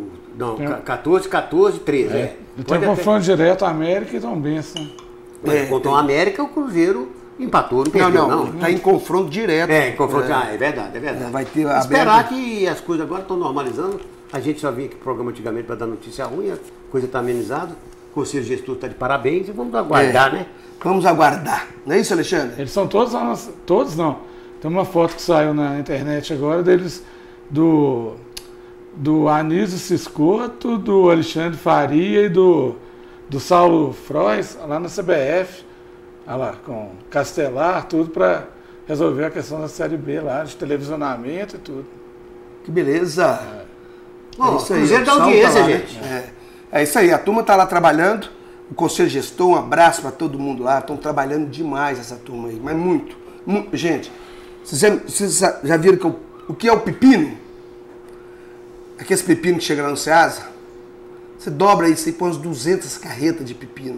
14, 13, né? Tem um confronto direto América e Tom Benção. Contra o América, o Cruzeiro empatou, não perdeu, não. Tá em confronto direto. Em confronto, é verdade. Vai ter esperar que as coisas agora estão normalizando. A gente só vinha aqui pro programa antigamente para dar notícia ruim, a coisa está amenizada. O Conselho Gestor está de parabéns e vamos aguardar, né? Vamos aguardar. Não é isso, Alexandre? Eles são todos não. Tem uma foto que saiu na internet agora deles, do Anísio Ciscoto, do Alexandre Faria e do Saulo Frois, lá na CBF, lá, com Castelar, tudo para resolver a questão da Série B lá, de televisionamento e tudo. Que beleza! Bom, isso aí, Cruzeiro da audiência, tá lá, gente. É isso aí, a turma está lá trabalhando, o Conselho Gestor, um abraço para todo mundo lá, estão trabalhando demais essa turma aí, mas muito. Gente, vocês já viram o que é o pepino? Aqueles pepinos que chegam lá no Ceasa? Você dobra isso e põe uns 200 carretas de pepino.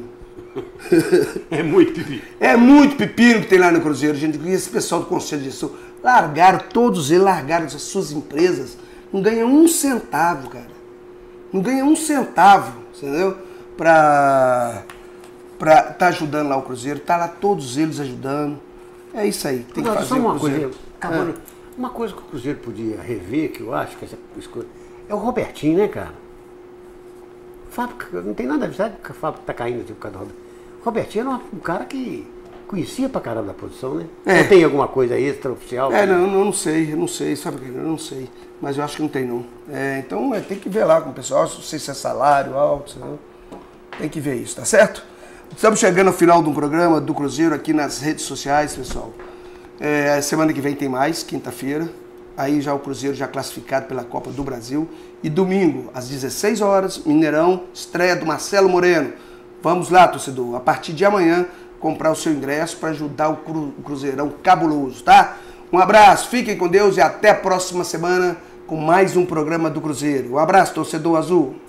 É muito pepino. É muito pepino que tem lá no Cruzeiro, gente. E esse pessoal do Conselho Gestor todos eles largaram as suas empresas. Não ganha um centavo, cara. Não ganha um centavo, entendeu? Pra tá ajudando lá o Cruzeiro. Tá lá todos eles ajudando. É isso aí. Tem que fazer só uma o Cruzeiro. coisa, uma coisa que o Cruzeiro podia rever, que eu acho que essa escolha, é o Robertinho, né, cara? O Fábio, não tem nada a ver, sabe que o Fábio tá caindo tipo, por causa do Robertinho. O Robertinho era um cara que conhecia pra caramba da posição, né? Ou tem alguma coisa extra-oficial? Não sei, sabe o que? Eu não sei. Mas eu acho que não tem, não. Então tem que ver lá com o pessoal, não sei se é salário alto, senão tem que ver isso, tá certo? Estamos chegando ao final do programa do Cruzeiro aqui nas redes sociais, pessoal. Semana que vem tem mais, quinta-feira. Aí já o Cruzeiro já classificado pela Copa do Brasil. E domingo, às 16 horas, Mineirão, estreia do Marcelo Moreno. Vamos lá, torcedor, a partir de amanhã, comprar o seu ingresso para ajudar o Cruzeirão cabuloso, tá? Um abraço, fiquem com Deus e até a próxima semana com mais um programa do Cruzeiro. Um abraço, torcedor azul.